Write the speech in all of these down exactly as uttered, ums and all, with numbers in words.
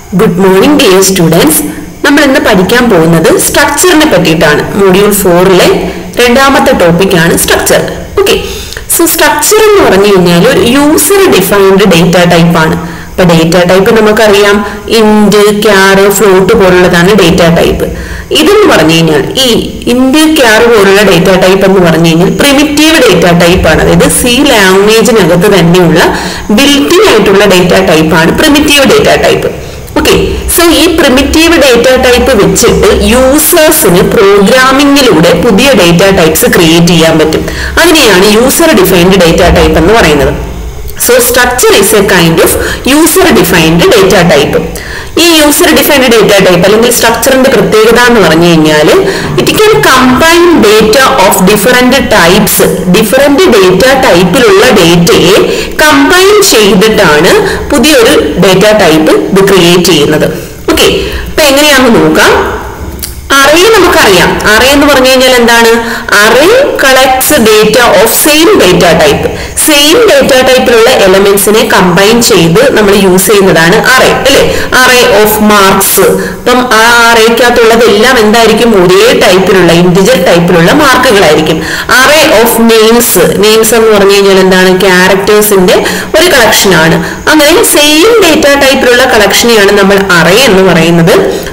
Good morning dear students. നമ്മൾ ഇന്ന് പഠിക്കാൻ പോകുന്നത് സ്ട്രക്ചറിനെ പറ്റിയിട്ടാണ്. മൊഡ്യൂൾ ഫോറിലെ രണ്ടാമത്തെ ടോപ്പിക്കാണ് സ്ട്രക്ചർ. ഓക്കെ, സോ സ്ട്രക്ചർ എന്ന് പറഞ്ഞു കഴിഞ്ഞാൽ ഒരു യൂസർ ഡിഫൈൻഡ് ഡേറ്റ ടൈപ്പ് ആണ്. അപ്പൊ ഡേറ്റ ടൈപ്പ് നമുക്കറിയാം, ഇന്റ്, ക്യാർ, ഫ്ലോട്ട് പോലുള്ളതാണ് ഡേറ്റ ടൈപ്പ്. ഇതെന്ന് പറഞ്ഞു കഴിഞ്ഞാൽ ഈ ഇന്റ്, ക്യാർ പോലുള്ള ഡേറ്റ ടൈപ്പ് എന്ന് പറഞ്ഞു കഴിഞ്ഞാൽ പ്രിമിറ്റീവ് ഡേറ്റ ടൈപ്പ് ആണ്. അതായത് സി ലാംഗ്വേജിനകത്ത് തന്നെയുള്ള ബിൽറ്റ് ഇൻ ആയിട്ടുള്ള ഡേറ്റ ടൈപ്പ് ആണ് primitive data type. Okay, so ഈ പ്രിമിറ്റീവ് ഡേറ്റ ടൈപ്പ് വെച്ചിട്ട് യൂസേഴ്സിന് പ്രോഗ്രാമിംഗിലൂടെ പുതിയ ഡേറ്റ ടൈപ്സ് ക്രിയേറ്റ് ചെയ്യാൻ പറ്റും. അതിനെയാണ് യൂസർ ഡിഫൈൻഡ് ഡേറ്റ ടൈപ്പ് എന്ന് പറയുന്നത്. So structure is a kind of user defined data type. ഈ യൂസർ ഡിഫൈൻഡ് ഡേറ്റ ടൈപ്പ് അല്ലെങ്കിൽ സ്ട്രക്ചറിന്റെ പ്രത്യേകത എന്ന് പറഞ്ഞു കഴിഞ്ഞാൽ it can combine data of different types. Different data ടൈപ്പിലുള്ള ഡേറ്റയെ കമ്പൈൻ ചെയ്തിട്ടാണ് പുതിയൊരു ഡേറ്റ ടൈപ്പ് ഇത് ക്രിയേറ്റ് ചെയ്യുന്നത്. ഓക്കെ, അപ്പൊ എങ്ങനെയാണെന്ന് നോക്കാം. അറേ നമുക്കറിയാം. അറേ എന്ന് പറഞ്ഞു കഴിഞ്ഞാൽ എന്താണ്? Array collects data of same data type. Same data ടൈപ്പിലുള്ള എലമെന്റ്സിനെ കമ്പൈൻ ചെയ്ത് നമ്മൾ യൂസ് ചെയ്യുന്നതാണ് അറേ, അല്ലെ? Array of marks. അപ്പം ആ അറേക്കകത്തുള്ളതെല്ലാം എന്തായിരിക്കും? ഒരേ ടൈപ്പിലുള്ള ഇന്റിജർ ടൈപ്പിലുള്ള മാർക്കുകളായിരിക്കും. Array of names. നെയിംസ് എന്ന് പറഞ്ഞു കഴിഞ്ഞാൽ എന്താണ്? ക്യാരക്ടേഴ്സിന്റെ ഒരു കളക്ഷൻ ആണ്. അങ്ങനെ സെയിം ഡേറ്റ ടൈപ്പിലുള്ള കളക്ഷനെയാണ് നമ്മൾ അറേ എന്ന് പറയുന്നത്.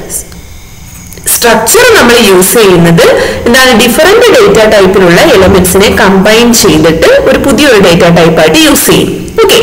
സ്ട്രക്ചർ നമ്മൾ യൂസ് ചെയ്യുന്നത് എന്താണ്? ഡിഫറെന്റ് ഡേറ്റ ടൈപ്പിലുള്ള എലമെന്റ്സിനെ കമ്പൈൻ ചെയ്തിട്ട് ഒരു പുതിയൊരു ഡേറ്റ ടൈപ്പ് ആയിട്ട് യൂസ് ചെയ്യും. ഓക്കെ,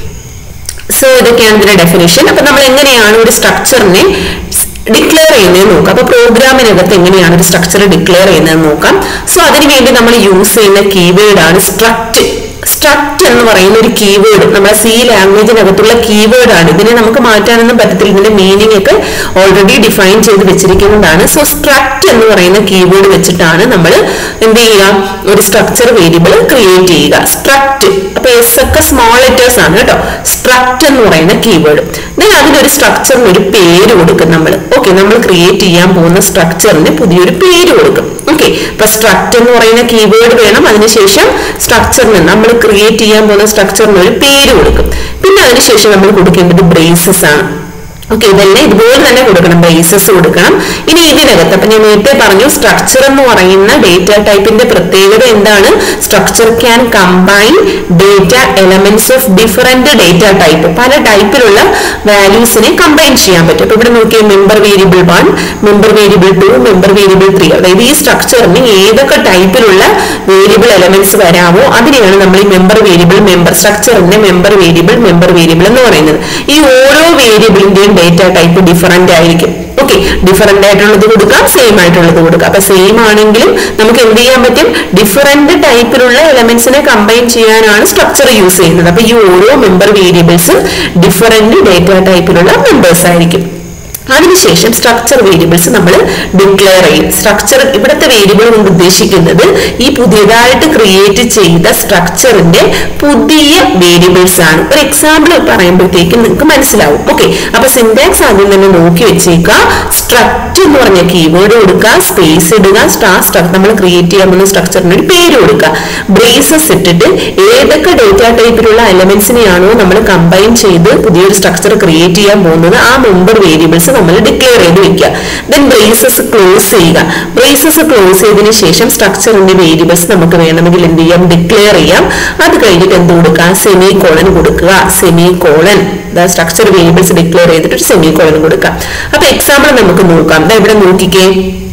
സോ ഇതൊക്കെയാണ് ഇതിന്റെ ഡെഫിനിഷൻ. അപ്പൊ നമ്മൾ എങ്ങനെയാണ് ഒരു സ്ട്രക്ചറിനെ ഡിക്ലെയർ ചെയ്യുന്നത് നോക്കാം. അപ്പൊ പ്രോഗ്രാമിനകത്ത് എങ്ങനെയാണ് ഒരു സ്ട്രക്ചർ ഡിക്ലെയർ ചെയ്യുന്നത് നോക്കാം. സോ അതിനുവേണ്ടി നമ്മൾ യൂസ് ചെയ്യുന്ന കീവേഡ് ആണ് സ്ട്രക്ട്. സ്ട്രക്ട് എന്ന് പറയുന്ന ഒരു കീവേഡ് നമ്മുടെ സി ലാംഗ്വേജിനകത്തുള്ള കീവേഡ് ആണ്. ഇതിനെ നമുക്ക് മാറ്റാനൊന്നും പറ്റത്തില്ല. ഇതിന്റെ മീനിങ് ഒക്കെ ഓൾറെഡി ഡിഫൈൻ ചെയ്ത് വെച്ചിരിക്കുന്നതാണ്. സോ സ്ട്രക്ട് എന്ന് പറയുന്ന കീവേഡ് വെച്ചിട്ടാണ് നമ്മൾ എന്ത് ചെയ്യുക? ഒരു സ്ട്രക്ചർ വേരിയബിൾ ക്രിയേറ്റ് ചെയ്യുക. സ്ട്രക്ട്, അപ്പൊ എസ് ഒക്കെ സ്മോൾ ലെറ്റേഴ്സ് ആണ് കേട്ടോ. സ്ട്രക്ട് എന്ന് പറയുന്ന കീവേഡ്. ദെൻ അതിനൊരു സ്ട്രക്ചറിന് ഒരു പേര് കൊടുക്കും നമ്മൾ. ഓക്കെ, നമ്മൾ ക്രിയേറ്റ് ചെയ്യാൻ പോകുന്ന സ്ട്രക്ചറിന് പുതിയൊരു പേര് കൊടുക്കും. ഓക്കെ, അപ്പൊ സ്ട്രക്ട് എന്ന് പറയുന്ന കീവേഡ് വേണം. അതിനുശേഷം സ്ട്രക്ചറിന് നമ്മൾ ക്രിയേറ്റ് ചെയ്യാൻ പോകുന്ന സ്ട്രക്ചറിന് ഒരു പേര് കൊടുക്കും. പിന്നെ അതിനുശേഷം നമ്മൾ കൊടുക്കേണ്ടത് ബ്രേസസ് ആണ്. ഓക്കെ, ഇതെല്ലാം ഇതുപോലെ തന്നെ കൊടുക്കണം. ബ്രേസസ് കൊടുക്കണം. ഇനി ഇതിനകത്ത് അപ്പൊ ഞാൻ നേരത്തെ പറഞ്ഞു സ്ട്രക്ചർ എന്ന് പറയുന്ന ഡേറ്റ ടൈപ്പിന്റെ പ്രത്യേകത എന്താണ്? Structure can combine data elements of different data type. പല ടൈപ്പിലുള്ള വാല്യൂസിനെ കമ്പൈൻ ചെയ്യാൻ പറ്റും. അപ്പൊ ഇവിടെ നോക്കിയ member variable one, member variable two, member variable three. അതായത് ഈ സ്ട്രക്ചറിന് ഏതൊക്കെ ടൈപ്പിലുള്ള വേരിയബിൾ എലമെന്റ്സ് വരാമോ അതിനെയാണ് നമ്മൾ ഈ മെമ്പർ വേരിയബിൾ മെമ്പർ സ്ട്രക്ചറിന്റെ മെമ്പർ വേരിയബിൾ മെമ്പർ വേരിയബിൾ എന്ന് പറയുന്നത്. ഈ ഓരോ വേരിയബിളിന്റെയും ഡേറ്റ ടൈപ്പ് ഡിഫറെന്റ് ആയിരിക്കും. ഓക്കെ, ഡിഫറെന്റ് ആയിട്ടുള്ളത് കൊടുക്കാം, സെയിം ആയിട്ടുള്ളത് കൊടുക്കാം. അപ്പൊ സെയിം ആണെങ്കിലും നമുക്ക് എന്ത് ചെയ്യാൻ പറ്റും? ഡിഫറെന്റ് ടൈപ്പിലുള്ള എലമെന്റ്സിനെ കമ്പൈൻ ചെയ്യാനാണ് സ്ട്രക്ചർ യൂസ് ചെയ്യുന്നത്. അപ്പൊ ഈ ഓരോ മെമ്പർ വേരിയബിൾസും ഡിഫറെന്റ് ഡേറ്റ ടൈപ്പിലുള്ള മെമ്പേഴ്സ് ആയിരിക്കും. അതിനുശേഷം സ്ട്രക്ചർ വേരിയബിൾസ് നമ്മൾ ഡിക്ലെയർ ചെയ്യും. സ്ട്രക്ചർ ഇവിടുത്തെ വേരിയബിൾ കൊണ്ട് ഉദ്ദേശിക്കുന്നത് ഈ പുതിയതായിട്ട് ക്രിയേറ്റ് ചെയ്ത സ്ട്രക്ചറിന്റെ പുതിയ വേരിയബിൾസ് ആണ്. ഒരു എക്സാമ്പിൾ പറയുമ്പോഴത്തേക്കും നിങ്ങൾക്ക് മനസ്സിലാവും. ഓക്കെ, അപ്പൊ സിന്റാക്സ് ആദ്യം തന്നെ നോക്കി വെച്ചേക്കുക. സ്ട്രക്ട് എന്ന് പറഞ്ഞ കീവേഡ് കൊടുക്കുക, സ്പേസ് ഇടുക, സ്റ്റാർ സ്ട്രക്ചർ നമ്മൾ ക്രിയേറ്റ് ചെയ്യാൻ പോകുന്ന സ്ട്രക്ചറിന് ഒരു പേര് കൊടുക്കുക. ബ്രേസസ് ഇട്ടിട്ട് ഏതൊക്കെ ഡേറ്റ ടൈപ്പിലുള്ള എലമെന്റ്സിനെയാണോ നമ്മൾ കമ്പൈൻ ചെയ്ത് പുതിയൊരു സ്ട്രക്ചർ ക്രിയേറ്റ് ചെയ്യാൻ പോകുന്നത് ആ മെമ്പർ വേരിയബിൾസ് നമ്മൾ ഡിക്ലെയർ ചെയ്ത് വെക്കുക. ദെൻ ബ്രേസസ് ക്ലോസ് ചെയ്യുക. ബ്രേസസ് ക്ലോസ് ചെയ്തതിനു ശേഷം സ്ട്രക്ചറിന്റെ വേരിയബിൾസ് നമുക്ക് വേണമെങ്കിൽ എന്ത് ചെയ്യാം? ഡിക്ലെയർ ചെയ്യാം. അത് കഴിഞ്ഞിട്ട് എന്ത് കൊടുക്കുക? സെമി കോളൻ കൊടുക്കുക. Semicolon structure variables declare ചെയ്തിട്ട് സെമി കോളൻ കൊടുക്കുക. അപ്പൊ എക്സാമ്പിൾ നമുക്ക് നോക്കാം. ഇവിടെ നോക്കിക്കേ,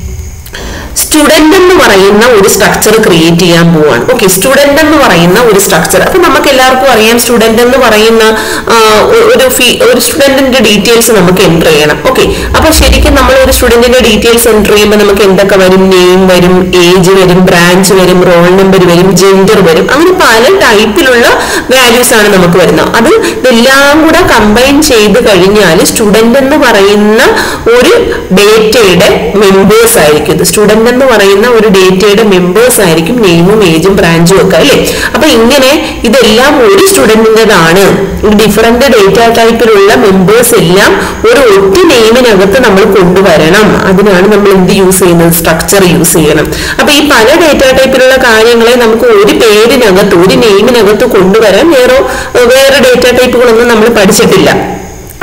സ്റ്റുഡന്റ് എന്ന് പറയുന്ന ഒരു സ്ട്രക്ചർ ക്രിയേറ്റ് ചെയ്യാൻ പോവാണ്. ഓക്കെ, സ്റ്റുഡന്റ് എന്ന് പറയുന്ന ഒരു സ്ട്രക്ചർ. അപ്പൊ നമുക്ക് എല്ലാവർക്കും അറിയാം സ്റ്റുഡന്റ് എന്ന് പറയുന്ന ഒരു ഒരു സ്റ്റുഡന്റിന്റെ ഡീറ്റെയിൽസ് നമുക്ക് എൻ്റർ ചെയ്യണം. ഓക്കെ, അപ്പൊ ശരിക്കും നമ്മൾ ഒരു സ്റ്റുഡന്റിന്റെ ഡീറ്റെയിൽസ് എൻ്റർ ചെയ്യുമ്പോൾ നമുക്ക് എന്തൊക്കെ വരും? നെയിം വരും, ഏജ് വരും, ബ്രാഞ്ച് വരും, റോൾ നമ്പർ വരും, ജെൻഡർ വരും. അങ്ങനെ പല ടൈപ്പിലുള്ള വാല്യൂസ് ആണ് നമുക്ക് വരുന്നത്. അത് ഇതെല്ലാം കൂടെ കമ്പൈൻ ചെയ്ത് കഴിഞ്ഞാൽ സ്റ്റുഡന്റ് എന്ന് പറയുന്ന ഒരു ഡേറ്റയുടെ മെമ്പേഴ്സ് ആയിരിക്കും. ഇത് സ്റ്റുഡന്റ് എന്ന് പറയുന്ന ഒരു ഡേറ്റയുടെ മെമ്പേഴ്സ് ആയിരിക്കും നെയിമും ഏജും ബ്രാഞ്ചും ഒക്കെ, അല്ലെ? അപ്പൊ ഇങ്ങനെ ഇതെല്ലാം ഒരു സ്റ്റുഡന്റിൻ്റെതാണ്. ഡിഫറെന്റ് ഡേറ്റ ടൈപ്പിലുള്ള മെമ്പേഴ്സ് എല്ലാം ഒരു ഒറ്റ നെയിമിനകത്ത് നമ്മൾ കൊണ്ടുവരണം. അതിനാണ് നമ്മൾ എന്ത് യൂസ് ചെയ്യുന്നത്? സ്ട്രക്ചർ യൂസ് ചെയ്യണം. അപ്പൊ ഈ പല ഡേറ്റ ടൈപ്പിലുള്ള കാര്യങ്ങളെ നമുക്ക് ഒരു പേരിനകത്ത് ഒരു നെയിമിനകത്ത് കൊണ്ടുവരാൻ വേറെ വേറെ ഡേറ്റ ടൈപ്പുകളൊന്നും നമ്മൾ പഠിച്ചിട്ടില്ല.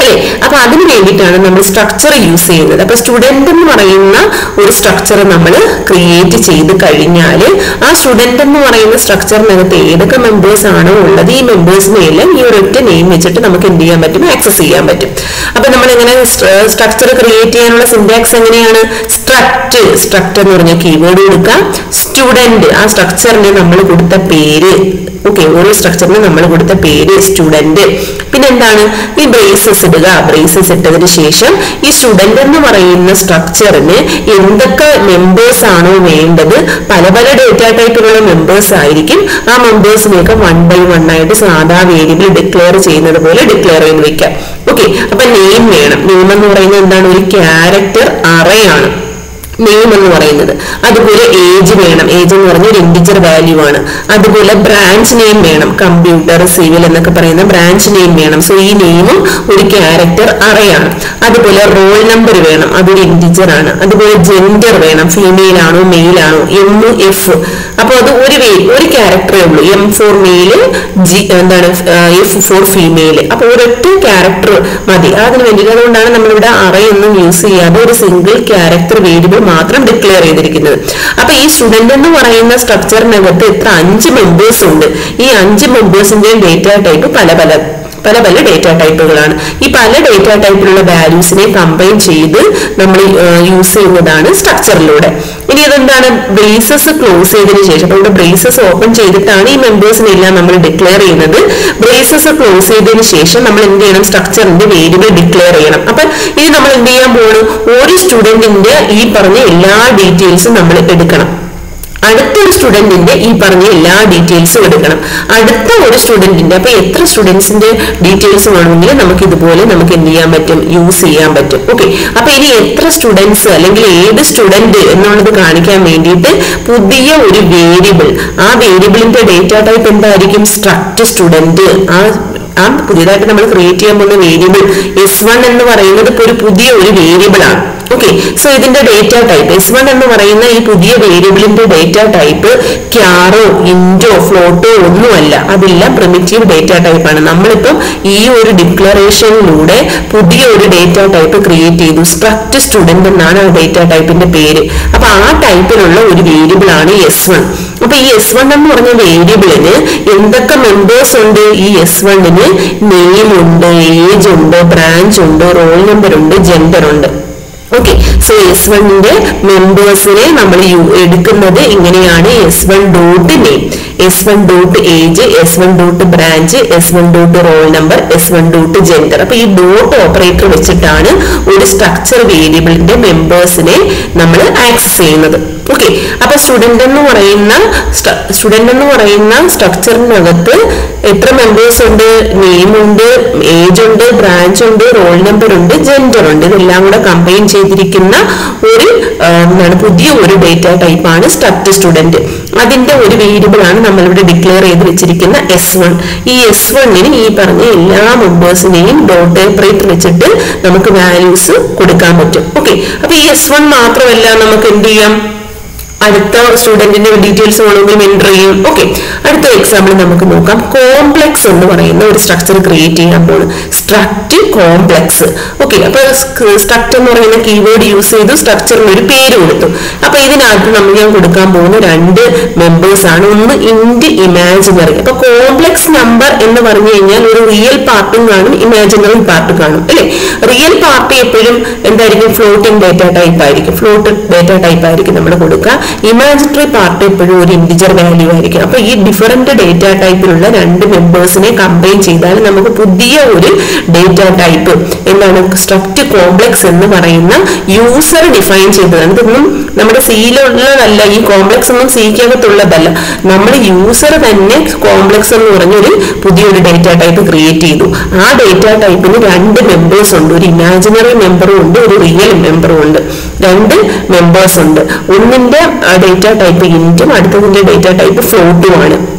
അല്ലെ? അപ്പൊ അതിന് വേണ്ടിയിട്ടാണ് നമ്മൾ സ്ട്രക്ചർ യൂസ് ചെയ്യുന്നത്. അപ്പൊ സ്റ്റുഡന്റ് എന്ന് പറയുന്ന ഒരു സ്ട്രക്ചർ നമ്മൾ ക്രിയേറ്റ് ചെയ്ത് കഴിഞ്ഞാൽ ആ സ്റ്റുഡന്റ് എന്ന് പറയുന്ന സ്ട്രക്ചറിനകത്ത് ഏതൊക്കെ മെമ്പേഴ്സ് ആണോ ഉള്ളത് ഈ മെമ്പേഴ്സിനെ എല്ലാം ഈ ഒരൊറ്റ നെയിം വെച്ചിട്ട് നമുക്ക് എന്ത് ചെയ്യാൻ പറ്റും? ആക്സസ് ചെയ്യാൻ പറ്റും. അപ്പൊ നമ്മൾ എങ്ങനെ സ്ട്രക്ചർ ക്രിയേറ്റ് ചെയ്യാനുള്ള സിന്റാക്സ് എങ്ങനെയാണ്? സ്ട്രക്ട് സ്ട്രക്ട് എന്ന് പറഞ്ഞ കീവേഡ് കൊടുക്കാം, സ്റ്റുഡന്റ് ആ സ്ട്രക്ചറിന് നമ്മൾ കൊടുത്ത പേര്, ഓക്കെ, ഓരോ സ്ട്രക്ചറിന് നമ്മൾ കൊടുത്ത പേര് സ്റ്റുഡന്റ്. പിന്നെ എന്താണ്? ഈ ബ്രേസസ് ഇടുക. ബ്രേസസ് ഇട്ടതിന് ശേഷം ഈ സ്റ്റുഡന്റ് എന്ന് പറയുന്ന സ്ട്രക്ചറിന് എന്തൊക്കെ മെമ്പേഴ്സ് ആണോ വേണ്ടത്, പല പല ഡേറ്റ ടൈപ്പിലുള്ള മെമ്പേഴ്സ് ആയിരിക്കും. ആ മെമ്പേഴ്സിനെയൊക്കെ വൺ ബൈ വൺ ആയിട്ട് സാധാ വേരിയബിൾ ഡിക്ലെയർ ചെയ്യുന്നത് പോലെ ഡിക്ലെയർ ചെയ്ത് വെക്കാം. ഓക്കെ, അപ്പൊ നെയിം വേണം. നെയിം എന്ന് പറയുന്നത് എന്താണ്? ഒരു ക്യാരക്ടർ അറേ ആണ് നെയിം എന്ന് പറയുന്നത്. അതുപോലെ ഏജ് വേണം. ഏജ് എന്ന് പറഞ്ഞ ഒരു ഇന്റിജർ വാല്യൂ ആണ്. അതുപോലെ ബ്രാഞ്ച് നെയിം വേണം. കമ്പ്യൂട്ടർ, സിവിൽ എന്നൊക്കെ പറയുന്ന ബ്രാഞ്ച് നെയിം വേണം. സോ ഈ നെയിമും ഒരു ക്യാരക്ടർ അറയാണ്. അതുപോലെ റോൾ നമ്പർ വേണം, അതൊരു ഇന്റിജർ ആണ്. അതുപോലെ ജെൻഡർ വേണം, ഫീമെയിൽ ആണോ മെയിൽ ആണോ, എം എഫ്. അപ്പൊ അത് ഒരു ഒരു ക്യാരക്ടറേ ഉള്ളൂ. എം ഫോർ മെയില്, ജി എന്താണ് എഫ് ഫോർ ഫീമെയിൽ. അപ്പൊ ഒരൊറ്റ ക്യാരക്ടർ മതി അതിന് വേണ്ടിയിട്ട്. അതുകൊണ്ടാണ് നമ്മളിവിടെ അറേ ഒന്നും യൂസ് ചെയ്യാതെ ഒരു സിംഗിൾ ക്യാരക്ടർ വേരിയബിൾ മാത്രം ഡിക്ലെയർ ചെയ്തിരിക്കുന്നത്. അപ്പൊ ഈ സ്റ്റുഡന്റ് എന്ന് പറയുന്ന സ്ട്രക്ചറിനകത്ത് എത്ര അഞ്ച് മെമ്പേഴ്സ് ഉണ്ട്. ഈ അഞ്ച് മെമ്പേഴ്സിന്റെയും ഡേറ്റ ടൈപ്പ് പല പല പല പല ഡേറ്റ ടൈപ്പുകളാണ്. ഈ പല ഡേറ്റ ടൈപ്പിലുള്ള വാല്യൂസിനെ കമ്പൈൻ ചെയ്ത് നമ്മൾ യൂസ് ചെയ്യുന്നതാണ് സ്ട്രക്ചറിലൂടെ. ഇനി ഇതെന്താണ്? ബ്രേസസ് ക്ലോസ് ചെയ്തതിനു ശേഷം, അപ്പൊ ഇവിടെ ബ്രേസസ് ഓപ്പൺ ചെയ്തിട്ടാണ് ഈ മെമ്പേഴ്സിനെല്ലാം നമ്മൾ ഡിക്ലെയർ ചെയ്യുന്നത്. ബ്രേസസ് ക്ലോസ് ചെയ്തതിനു ശേഷം നമ്മൾ എന്ത് ചെയ്യണം? സ്ട്രക്ചറിന്റെ വേരിയബിൾ ഡിക്ലെയർ ചെയ്യണം. അപ്പൊ ഇനി നമ്മൾ എന്ത് ചെയ്യാൻ പോകുന്നു? ഒരു സ്റ്റുഡന്റിന്റെ ഈ പറഞ്ഞ എല്ലാ ഡീറ്റെയിൽസും നമ്മൾ എടുക്കണം. അടുത്തൊരു സ്റ്റുഡന്റിന്റെ ഈ പറഞ്ഞ എല്ലാ ഡീറ്റെയിൽസും എടുക്കണം. അടുത്ത ഒരു സ്റ്റുഡന്റിന്റെ, അപ്പൊ എത്ര സ്റ്റുഡൻസിന്റെ ഡീറ്റെയിൽസ് വേണമെങ്കിൽ നമുക്ക് ഇതുപോലെ നമുക്ക് എന്ത് ചെയ്യാൻ പറ്റും? യൂസ് ചെയ്യാൻ പറ്റും. ഓക്കെ, അപ്പൊ ഇനി എത്ര സ്റ്റുഡൻസ് അല്ലെങ്കിൽ ഏത് സ്റ്റുഡന്റ് എന്നുള്ളത് കാണിക്കാൻ വേണ്ടിയിട്ട് പുതിയ ഒരു വേരിയബിൾ, ആ വേരിയബിളിന്റെ ഡേറ്റ ടൈപ്പ് എന്തായിരിക്കും? Struct student. ആ ആ പുതിയതായിട്ട് നമ്മൾ ക്രിയേറ്റ് ചെയ്യാൻ പോകുന്ന വേരിയബിൾ എസ് വൺ എന്ന് പറയുന്നത് ഇപ്പൊ ഒരു പുതിയ ഒരു വേരിയബിൾ ആണ്. ഓക്കെ, സോ ഇതിന്റെ ഡേറ്റ ടൈപ്പ് എസ് വൺ എന്ന് പറയുന്ന ഈ പുതിയ വേരിയബിളിന്റെ ഡേറ്റ ടൈപ്പ് ക്യാറോ ഇൻറ്റോ ഫ്ലോട്ടോ ഒന്നുമല്ല, അതെല്ലാം പ്രിമിറ്റീവ് ഡേറ്റ ടൈപ്പാണ്. നമ്മളിപ്പം ഈ ഒരു ഡിക്ലറേഷനിലൂടെ പുതിയ ഒരു ഡേറ്റ ടൈപ്പ് ക്രിയേറ്റ് ചെയ്തു. സ്ട്രക്ട് സ്റ്റുഡന്റ് എന്നാണ് ആ ഡേറ്റ ടൈപ്പിന്റെ പേര്. അപ്പൊ ആ ടൈപ്പിലുള്ള ഒരു വേരിയബിൾ ആണ് എസ് വൺ. അപ്പൊ ഈ എസ് വൺ എന്ന് പറഞ്ഞ വേരിയബിളിന് എന്തൊക്കെ മെമ്പേഴ്സ് ഉണ്ട്? ഈ എസ് വണ്ണിന് നെയിം ഉണ്ട്, ഏജ് ഉണ്ട്, ബ്രാഞ്ച് ഉണ്ട്, റോൾ നമ്പർ ഉണ്ട്, ജെൻഡർ ഉണ്ട്. ഓക്കെ, സോ എസ് വണ്ണിന്റെ മെമ്പേഴ്സിനെ നമ്മൾ എടുക്കുന്നത് ഇങ്ങനെയാണ്: S one dot name, S one dot age, S one dot branch, S one dot roll number, S one dot gender. അപ്പൊ ഈ ഡോട്ട് ഓപ്പറേറ്റർ വെച്ചിട്ടാണ് ഒരു സ്ട്രക്ചർ വേരിയബിളിന്റെ മെമ്പേഴ്സിനെ നമ്മൾ ആക്സസ് ചെയ്യുന്നത്. ഓക്കെ, അപ്പൊ സ്റ്റുഡന്റ് എന്ന് പറയുന്ന സ്റ്റുഡന്റ് എന്ന് പറയുന്ന സ്ട്രക്ചറിനകത്ത് എത്ര മെമ്പേഴ്സ് ഉണ്ട്? നെയിം ഉണ്ട്, ഏജ് ഉണ്ട്, ബ്രാഞ്ച് ഉണ്ട്, റോൾ നമ്പർ ഉണ്ട്, ജെൻഡർ ഉണ്ട്. ഇതെല്ലാം കൂടെ കമ്പൈൻ ചെയ്തിരിക്കുന്ന ഒരു എന്താണ് പുതിയ ഒരു ഡേറ്റ ടൈപ്പാണ് സ്ട്രക്ട് സ്റ്റുഡന്റ്. അതിന്റെ ഒരു വേരിയബിൾ ആണ് നമ്മളിവിടെ ഡിക്ലെയർ ചെയ്ത് വെച്ചിരിക്കുന്ന എസ് വൺ. ഈ എസ് വണ്ണിന് ഈ പറഞ്ഞ എല്ലാ മെമ്പേഴ്സിനെയും ഡോട്ട് ഓപ്പറേറ്റർ വെച്ചിട്ട് നമുക്ക് വാല്യൂസ് കൊടുക്കാൻ പറ്റും. ഓക്കെ, അപ്പൊ ഈ എസ് വൺ മാത്രമല്ല, നമുക്ക് എന്ത് ചെയ്യാം? അടുത്ത സ്റ്റുഡന്റിന്റെ ഡീറ്റെയിൽസ് വേണമെങ്കിൽ എൻ്റർ ചെയ്യും. ഓക്കെ, അടുത്ത എക്സാമ്പിൾ നമുക്ക് നോക്കാം. കോംപ്ലക്സ് എന്ന് പറയുന്ന ഒരു സ്ട്രക്ചർ ക്രിയേറ്റ് ചെയ്യാൻ പോകുന്നു. Struct complex. ഓക്കെ, അപ്പൊ സ്ട്രക്ട് എന്ന് പറയുന്ന കീവേഡ് യൂസ് ചെയ്തു, സ്ട്രക്ചറിന് ഒരു പേര് കൊടുത്തു. അപ്പൊ ഇതിനകത്ത് നമ്മൾ ഞാൻ കൊടുക്കാൻ പോകുന്ന രണ്ട് മെമ്പേഴ്സ് ആണ്. ഒന്ന് ഇൻഡ് ഇമാജിനറി. അപ്പൊ കോംപ്ലക്സ് നമ്പർ എന്ന് പറഞ്ഞു കഴിഞ്ഞാൽ ഒരു റിയൽ പാർട്ടും കാണും, ഇമാജിനറി പാർട്ട് കാണും, അല്ലെ? റിയൽ പാർട്ട് എപ്പോഴും എന്തായിരിക്കും? ഫ്ലോട്ടിംഗ് ഡേറ്റ ടൈപ്പ് ആയിരിക്കും. ഫ്ലോട്ട് ഡേറ്റ ടൈപ്പ് ആയിരിക്കും നമ്മൾ കൊടുക്കുക. ഇമാജിനറി പാർട്ട് എപ്പോഴും ഒരു ഇന്റിജർ വാല്യൂ ആയിരിക്കും. അപ്പൊ ഈ ഡിഫറന്റ് ഡേറ്റ ടൈപ്പിലുള്ള രണ്ട് മെമ്പേഴ്സിനെ കമ്പൈൻ ചെയ്താൽ നമുക്ക് പുതിയ ഒരു ഡേറ്റ ടൈപ്പ് എന്താണ്? സ്ട്രക്ട് കോംപ്ലക്സ് എന്ന് പറയുന്ന യൂസർ ഡിഫൈൻ ചെയ്തതാണ്. ഇതൊന്നും നമ്മുടെ സിയിലുള്ളതല്ല, ഈ കോംപ്ലക്സ് ഒന്നും സിക്കകത്തുള്ളതല്ല. നമ്മൾ യൂസർ തന്നെ കോംപ്ലക്സ് എന്ന് പറഞ്ഞൊരു പുതിയൊരു ഡേറ്റ ടൈപ്പ് ക്രിയേറ്റ് ചെയ്തു. ആ ഡേറ്റ ടൈപ്പിന് രണ്ട് മെമ്പേഴ്സ് ഉണ്ട്. ഒരു ഇമാജിനറി മെമ്പറും ഉണ്ട്, ഒരു റിയൽ മെമ്പറും ഉണ്ട്. രണ്ട് മെമ്പേഴ്സ് ഉണ്ട്. ഒന്നിന്റെ ഡേറ്റ ടൈപ്പ് ഇൻറ്റും അടുത്തതിന്റെ ഡേറ്റ ടൈപ്പ് ഫ്ലോട്ടും ആണ്.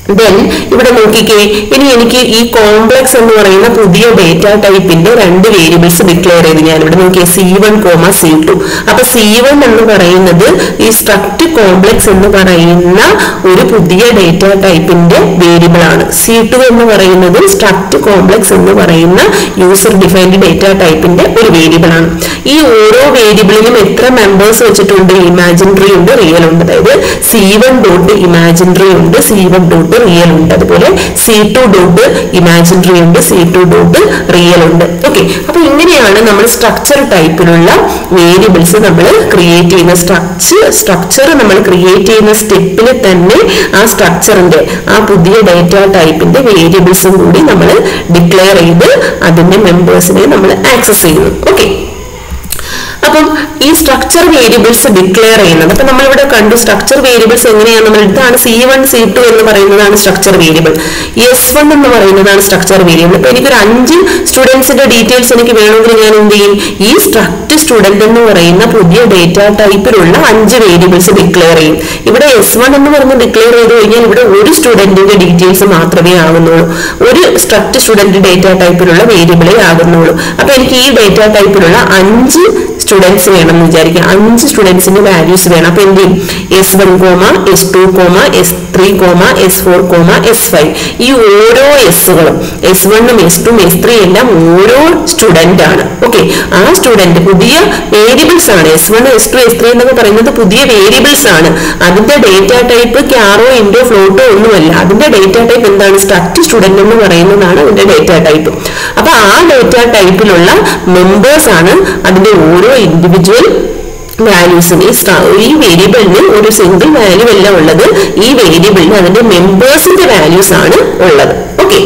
ദെൻ ഇവിടെ നോക്കിക്കേ, ഇനി എനിക്ക് ഈ കോംപ്ലക്സ് എന്ന് പറയുന്ന പുതിയ ഡേറ്റ ടൈപ്പിന്റെ രണ്ട് വേരിയബിൾസ് ഡിക്ലെയർ ചെയ്ത് ഞാൻ ഇവിടെ നോക്കിയേ C one comma C two. അപ്പൊ സി വൺ എന്ന് പറയുന്നത് ഈ സ്ട്രക്ട് കോംപ്ലക്സ് എന്ന് പറയുന്ന ഒരു പുതിയ ഡേറ്റ ടൈപ്പിന്റെ വേരിയബിൾ ആണ്. സി ടു എന്ന് പറയുന്നത് സ്ട്രക്ട് കോംപ്ലക്സ് എന്ന് പറയുന്ന യൂസർ ഡിഫൈൻഡ് ഡേറ്റ ടൈപ്പിന്റെ ഒരു വേരിയബിൾ ആണ്. ഈ ഓരോ വേരിയബിളിലും എത്ര മെമ്പേഴ്സ് വെച്ചിട്ടുണ്ട്? ഇമാജിനറി ഉണ്ട്, റിയൽ ഉണ്ട്. അതായത് സി വൺ ഡോട്ട് ഇമാജിനറി ഉണ്ട്, സി വൺ ഡോട്ട് റിയൽ ഉണ്ട്. അതുപോലെ സി ടു ഡോട്ട് ഇമാജിനറി ഉണ്ട്, സി ടു ഡോട്ട് റിയൽ ഉണ്ട്. ഓക്കെ, അപ്പൊ ഇങ്ങനെയാണ് നമ്മൾ സ്ട്രക്ചർ ടൈപ്പിലുള്ള വേരിയബിൾസ് നമ്മൾ ക്രിയേറ്റ് ചെയ്യുന്ന. സ്ട്രക്ചർ സ്ട്രക്ചർ നമ്മൾ ക്രിയേറ്റ് ചെയ്യുന്ന സ്റ്റെപ്പിൽ തന്നെ ആ സ്ട്രക്ചറിന്റെ ആ പുതിയ ഡേറ്റ ടൈപ്പിന്റെ വേരിയബിൾസും കൂടി നമ്മൾ ഡിക്ലെയർ ചെയ്ത് അതിന്റെ മെമ്പേഴ്സിനെ നമ്മൾ ആക്സസ് ചെയ്യുന്നു. ഓക്കെ, അപ്പം ഈ സ്ട്രക്ചർ വേരിയബിൾസ് ഡിക്ലെയർ ചെയ്യുന്നത്, അപ്പൊ നമ്മളിവിടെ കണ്ടു സ്ട്രക്ചർ വേരിയബിൾസ് എങ്ങനെയാണ് നമ്മൾ, ഇതാണ് സി വൺ സി ടു എന്ന് പറയുന്നതാണ് സ്ട്രക്ചർ വേരിയബിൾ, എസ് വൺ എന്ന് പറയുന്നതാണ് സ്ട്രക്ചർ വേരിയബിൾ. അപ്പൊ എനിക്കൊരു അഞ്ച് സ്റ്റുഡൻസിന്റെ ഡീറ്റെയിൽസ് എനിക്ക് വേണമെങ്കിൽ ഞാൻ എന്ത് ചെയ്യും? ഈ സ്ട്രക്ട് സ്റ്റുഡന്റ് എന്ന് പറയുന്ന പുതിയ ഡേറ്റ ടൈപ്പിലുള്ള അഞ്ച് വേരിയബിൾസ് ഡിക്ലെയർ ചെയ്യും. ഇവിടെ എസ് വൺ എന്ന് പറഞ്ഞ് ഡിക്ലെയർ ചെയ്ത് കഴിഞ്ഞാൽ ഇവിടെ ഒരു സ്റ്റുഡന്റിന്റെ ഡീറ്റെയിൽസ് മാത്രമേ ആകുന്നുള്ളൂ, ഒരു സ്ട്രക്ട് സ്റ്റുഡന്റ് ഡേറ്റ ടൈപ്പിലുള്ള വേരിയബിളേ ആകുന്നുള്ളൂ. അപ്പൊ എനിക്ക് ഈ ഡേറ്റ ടൈപ്പിലുള്ള അഞ്ച് സ്റ്റുഡൻസ് വേണം എന്ന് വിചാരിക്കുക, അഞ്ച് സ്റ്റുഡൻസിന്റെ വാല്യൂസ് വേണം. അപ്പൊ എന്ത് ചെയ്യും? S one comma S two comma S three comma S four comma S five, ഈ ഓരോ എസ്സുകളും എസ് വണ്ണും എസ് ടും എസ് ത്രീ എല്ലാം ഓരോ സ്റ്റുഡന്റ് ആണ്. ഓക്കെ, ആ സ്റ്റുഡന്റ് പുതിയ വേരിയബിൾസ് ആണ്. S one S two S three എന്നൊക്കെ പറയുന്നത് പുതിയ വേരിയബിൾസ് ആണ്. അതിന്റെ ഡേറ്റ ടൈപ്പ് ക്യാറോ ഇൻഡോ ഫ്ലോട്ടോ ഒന്നുമല്ല. അതിന്റെ ഡേറ്റ ടൈപ്പ് എന്താണ്? സ്ട്രക്ട് സ്റ്റുഡന്റ് എന്ന് പറയുന്നതാണ് അതിന്റെ ഡേറ്റ ടൈപ്പ്. അപ്പൊ ആ ഡേറ്റ ടൈപ്പിലുള്ള മെമ്പേഴ്സ് ആണ് അതിന്റെ ഓരോ ഇൻഡിവിജ്വൽ വാല്യൂസിന്. ഈ വേരിയബിളിന് ഒരു സിംഗിൾ വാല്യൂ അല്ല ഉള്ളത്, ഈ വേരിയബിളിന് അതിന്റെ മെമ്പേഴ്സിന്റെ വാല്യൂസ് ആണ് ഉള്ളത്. ഓക്കെ,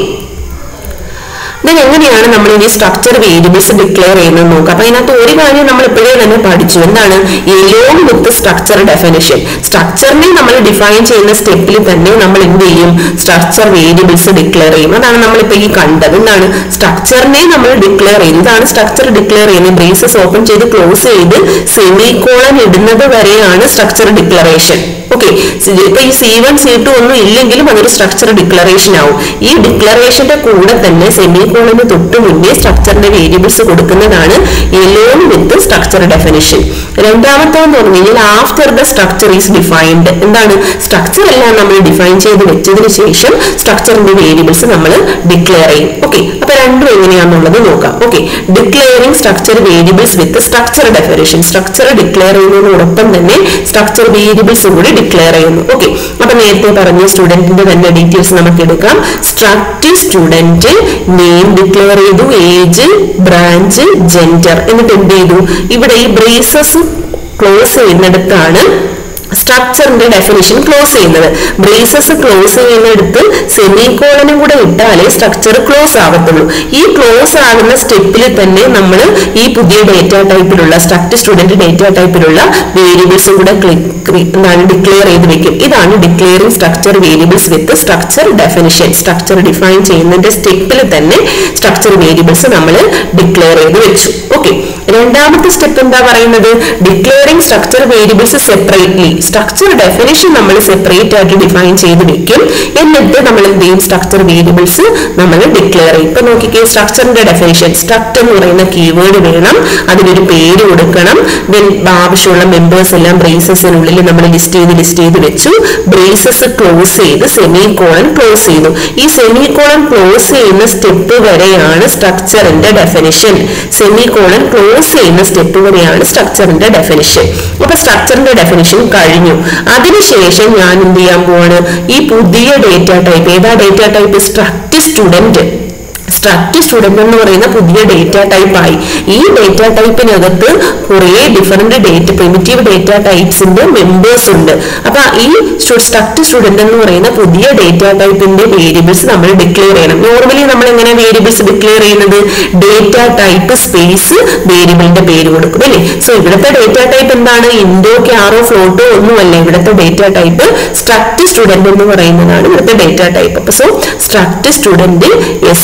ദെൻ എങ്ങനെയാണ് നമ്മൾ ഇനി സ്ട്രക്ചർ വേരിയബിൾസ് ഡിക്ലെയർ ചെയ്യുന്നത് നോക്കാം. അപ്പൊ അതിനകത്ത് ഒരു കാര്യം നമ്മൾ ഇപ്പോഴേ തന്നെ പഠിച്ചു, എന്താണ്? Along with structure definition. സ്ട്രക്ചറിനെ നമ്മൾ ഡിഫൈൻ ചെയ്യുന്ന സ്റ്റെപ്പിൽ തന്നെ നമ്മൾ എന്ത് ചെയ്യും? സ്ട്രക്ചർ വേരിയബിൾസ് ഡിക്ലെയർ ചെയ്യും. അതാണ് നമ്മളിപ്പോ ഈ കണ്ടത്. എന്താണ്? സ്ട്രക്ചറിനെ നമ്മൾ ഡിക്ലെയർ ചെയ്യുന്നത്. ഇതാണ് സ്ട്രക്ചർ ഡിക്ലെയർ ചെയ്യുന്നത്. ബ്രേസസ് ഓപ്പൺ ചെയ്ത് ക്ലോസ് ചെയ്ത് സെമികോളൻ ഇടുന്നത് വരെയാണ് സ്ട്രക്ചർ ഡിക്ലറേഷൻ. ഓക്കെ, ഇപ്പൊ ഈ സി വൺ സി ടു ഒന്നും ഇല്ലെങ്കിലും അതൊരു സ്ട്രക്ചർ ഡിക്ലറേഷൻ ആവും. ഈ ഡിക്ലറേഷന്റെ കൂടെ തന്നെ സെമികോളന് തൊട്ട് മുന്നേ സ്ട്രക്ചറിന്റെ വേരിയബിൾസ് കൊടുക്കുന്നതാണ് എലോങ് വിത്ത് സ്ട്രക്ചർ ഡെഫിനിഷൻ. രണ്ടാമത്തേന്ന് പറഞ്ഞു കഴിഞ്ഞാൽ after the structure is defined. എന്താണ്? സ്ട്രക്ചർ എല്ലാം നമ്മൾ ഡിഫൈൻ ചെയ്ത് വെച്ചതിന് ശേഷം സ്ട്രക്ചറിന്റെ വേരിയബിൾസ് നമ്മൾ ഡിക്ലെയർ ചെയ്യും. ഓക്കെ, അപ്പൊ രണ്ടും എങ്ങനെയാണെന്നുള്ളത് നോക്കാം. Okay, declaring structure variables with structure definition. Structure declare ചെയ്യുന്നതിനോടൊപ്പം തന്നെ സ്ട്രക്ചർ വേരിയബിൾസ് കൂടി ഡിക്ലെയർ ചെയ്യുന്നു. ഓക്കെ, അപ്പൊ നേരത്തെ പറഞ്ഞ സ്റ്റുഡന്റിന്റെ തന്നെ ഡീറ്റെയിൽസ് നമുക്ക് എടുക്കാം. സ്ട്രക്ട് സ്റ്റുഡന്റ് നെയിം ഡിക്ലെയർ ചെയ്തു, ഏജ്, ബ്രാഞ്ച്, ജെൻഡർ. എന്നിട്ട് എന്ത് ചെയ്തു? ഇവിടെ ഈ ബ്രേസസ് ക്ലോസ് ചെയ്യുന്നിടത്താണ് സ്ട്രക്ചറിന്റെ ഡെഫിനിഷൻ ക്ലോസ് ചെയ്യുന്നത്. ബ്രേസസ് ക്ലോസ് ചെയ്യുന്നിടത്ത് സെമികോളനും കൂടെ ഇട്ടാലേ സ്ട്രക്ചർ ക്ലോസ് ആവത്തുള്ളൂ. ഈ ക്ലോസ് ആകുന്ന സ്റ്റെപ്പിൽ തന്നെ നമ്മൾ ഈ പുതിയ ഡേറ്റ ടൈപ്പിലുള്ള സ്ട്രക്ട് സ്റ്റുഡന്റ് ഡേറ്റ ടൈപ്പിലുള്ള വേരിയബിൾസ് കൂടെ എന്താണ് ഡിക്ലെയർ ചെയ്ത് വെക്കും. ഇതാണ് declaring structure variables with structure definition. Structure define ചെയ്യുന്നതിന്റെ സ്റ്റെപ്പിൽ തന്നെ സ്ട്രക്ചർ വേരിയബിൾസ് നമ്മൾ ഡിക്ലെയർ ചെയ്ത് വെച്ചു. ഓക്കെ, രണ്ടാമത്തെ സ്റ്റെപ്പ് എന്താ പറയുന്നത്? Declaring structure variables separately. Structure definition നമ്മൾ സെപ്പറേറ്റ് ആയിട്ട് ഡിഫൈൻ ചെയ്ത് വെക്കും. എന്നിട്ട് നമ്മൾ എന്ത് ചെയ്യും? സ്ട്രക്ചർ വേരിയബിൾസ് നമ്മൾ ഡിക്ലെയർ ചെയ്യും. ഇപ്പൊ നോക്കിക്കേ, സ്ട്രക്ചറിന്റെ ഡെഫിനിഷൻ സ്ട്രക്ട് എന്ന് പറയുന്ന കീവേഡ് വേണം, അതിനൊരു പേര് കൊടുക്കണം. ദെൻ ആവശ്യമുള്ള മെമ്പേഴ്സ് എല്ലാം ബ്രേസസിനുള്ളിൽ നമ്മൾ ലിസ്റ്റ് ചെയ്ത് ലിസ്റ്റ് ചെയ്ത് വെച്ചു. ബ്രേസസ് ക്ലോസ് ചെയ്ത് സെമികോളൻ ക്ലോസ് ചെയ്തു. ഈ സെമികോളൻ ക്ലോസ് ചെയ്യുന്ന സ്റ്റെപ്പ് വരെയാണ് സ്ട്രക്ചറിന്റെ ഡെഫിനിഷൻ. സെമികോളൻ ക്ലോസ് ചെയ്യുന്ന സ്റ്റെപ്പ് വരെയാണ് സ്ട്രക്ചറിന്റെ ഡെഫിനിഷൻ. അപ്പൊ സ്ട്രക്ചറിന്റെ ഡെഫിനിഷൻ കഴിഞ്ഞു. അതിനുശേഷം ഞാൻ എന്ത് ചെയ്യാൻ പോവാണ്? ഈ പുതിയ ഡേറ്റ ടൈപ്പ്, ഏതാ data type? Struct student. Struct student എന്ന് പറയുന്ന പുതിയ ഡേറ്റ ടൈപ്പ് ആയി. ഈ ഡേറ്റ ടൈപ്പിനകത്ത് കുറെ ഡിഫറെന്റ് ഡേറ്റ പ്രിമിറ്റീവ് ഡേറ്റ ടൈപ്സിന്റെ മെമ്പേഴ്സ് ഉണ്ട്. അപ്പൊ ഈ സ്ട്രക്ട് സ്റ്റുഡന്റ് എന്ന് പറയുന്ന പുതിയ ഡേറ്റ ടൈപ്പിന്റെ വേരിയബിൾസ് നമ്മൾ ഡിക്ലെയർ ചെയ്യണം. നോർമലി നമ്മൾ എങ്ങനെ വേരിയബിൾസ് ഡിക്ലെയർ ചെയ്യുന്നത്? ഡേറ്റ ടൈപ്പ് സ്പേസ് വേരിയബിളിന്റെ പേര് കൊടുക്കും അല്ലേ? സോ ഇവിടുത്തെ ഡേറ്റ ടൈപ്പ് എന്താണ്? ഇൻഡോ, ക്യാറോ, ഫ്ലോട്ടോ ഒന്നുമല്ല. ഇവിടുത്തെ ഡേറ്റ ടൈപ്പ് സ്ട്രക്ട് സ്റ്റുഡന്റ് എന്ന് പറയുന്നതാണ് ഇവിടുത്തെ ഡേറ്റ ടൈപ്പ്. അപ്പൊ so struct student S one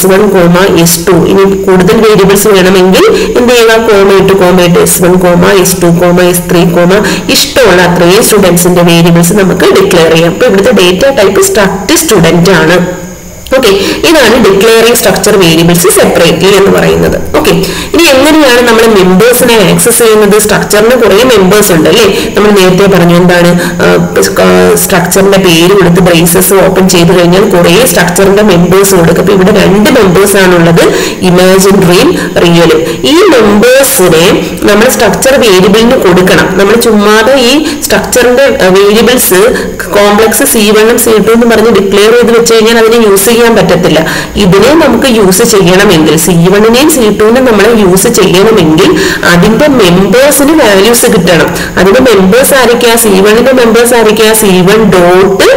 comma S two. ഇനി കൂടുതൽ വേരിയബിൾസ് വേണമെങ്കിൽ എന്ത് ചെയ്യുക, കോമ ഇട്ട് കോമ ഇട്ട് S one comma S two comma S three comma ഇഷ്ടമുള്ള അത്രയും സ്റ്റുഡൻസിന്റെ വേരിയബിൾസ് നമുക്ക് ഡിക്ലെയർ ചെയ്യാം. അപ്പൊ ഇവിടുത്തെ ഡേറ്റ ടൈപ്പ് സ്ട്രക്ട് സ്റ്റുഡന്റ് ആണ്. ഓക്കെ, ഇതാണ് ഡിക്ലെയറിംഗ് സ്ട്രക്ചർ വേരിയബിൾസ് സെപ്പറേറ്റ്ലി എന്ന് പറയുന്നത്. ഓക്കെ, ഇനി എങ്ങനെയാണ് നമ്മൾ മെമ്പേഴ്സിനെ ആക്സസ് ചെയ്യുന്നത്? സ്ട്രക്ചറിന് കുറെ മെമ്പേഴ്സ് ഉണ്ട് അല്ലേ? നമ്മൾ നേരത്തെ പറഞ്ഞു എന്താണ്, സ്ട്രക്ചറിന്റെ പേര് കൊടുത്ത് ബ്രേസസ് ഓപ്പൺ ചെയ്ത് കഴിഞ്ഞാൽ കുറെ സ്ട്രക്ചറിന്റെ മെമ്പേഴ്സ് കൊടുക്കും. അപ്പൊ ഇവിടെ രണ്ട് മെമ്പേഴ്സ് ആണുള്ളത്, ഇമാജിനറിയും റിയലും. ഈ മെമ്പേഴ്സിനെ നമ്മൾ സ്ട്രക്ചർ വേരിയബിളിന് കൊടുക്കണം. നമ്മൾ ചുമ്മാതെ ഈ സ്ട്രക്ചറിന്റെ വേരിയബിൾസ് കോംപ്ലക്സ് സി വണ്ണും സി ടു എന്ന് പറഞ്ഞ് ഡിക്ലെയർ ചെയ്ത് വെച്ച് കഴിഞ്ഞാൽ അതിനെ യൂസ് ചെയ്യാൻ പറ്റത്തില്ല. ഇതിനെ നമുക്ക് യൂസ് ചെയ്യണമെങ്കിൽ, സി വണ്ണിനെയും സി ടുവിനും നമ്മൾ യൂസ് ചെയ്യണമെങ്കിൽ അതിന്റെ മെമ്പേഴ്സിന് വാല്യൂസ് കിട്ടണം. അതിന്റെ മെമ്പേഴ്സ് ആയിരിക്കുക, സി വണ്ണിന്റെ മെമ്പേഴ്സ് ആയിരിക്കുക C one dot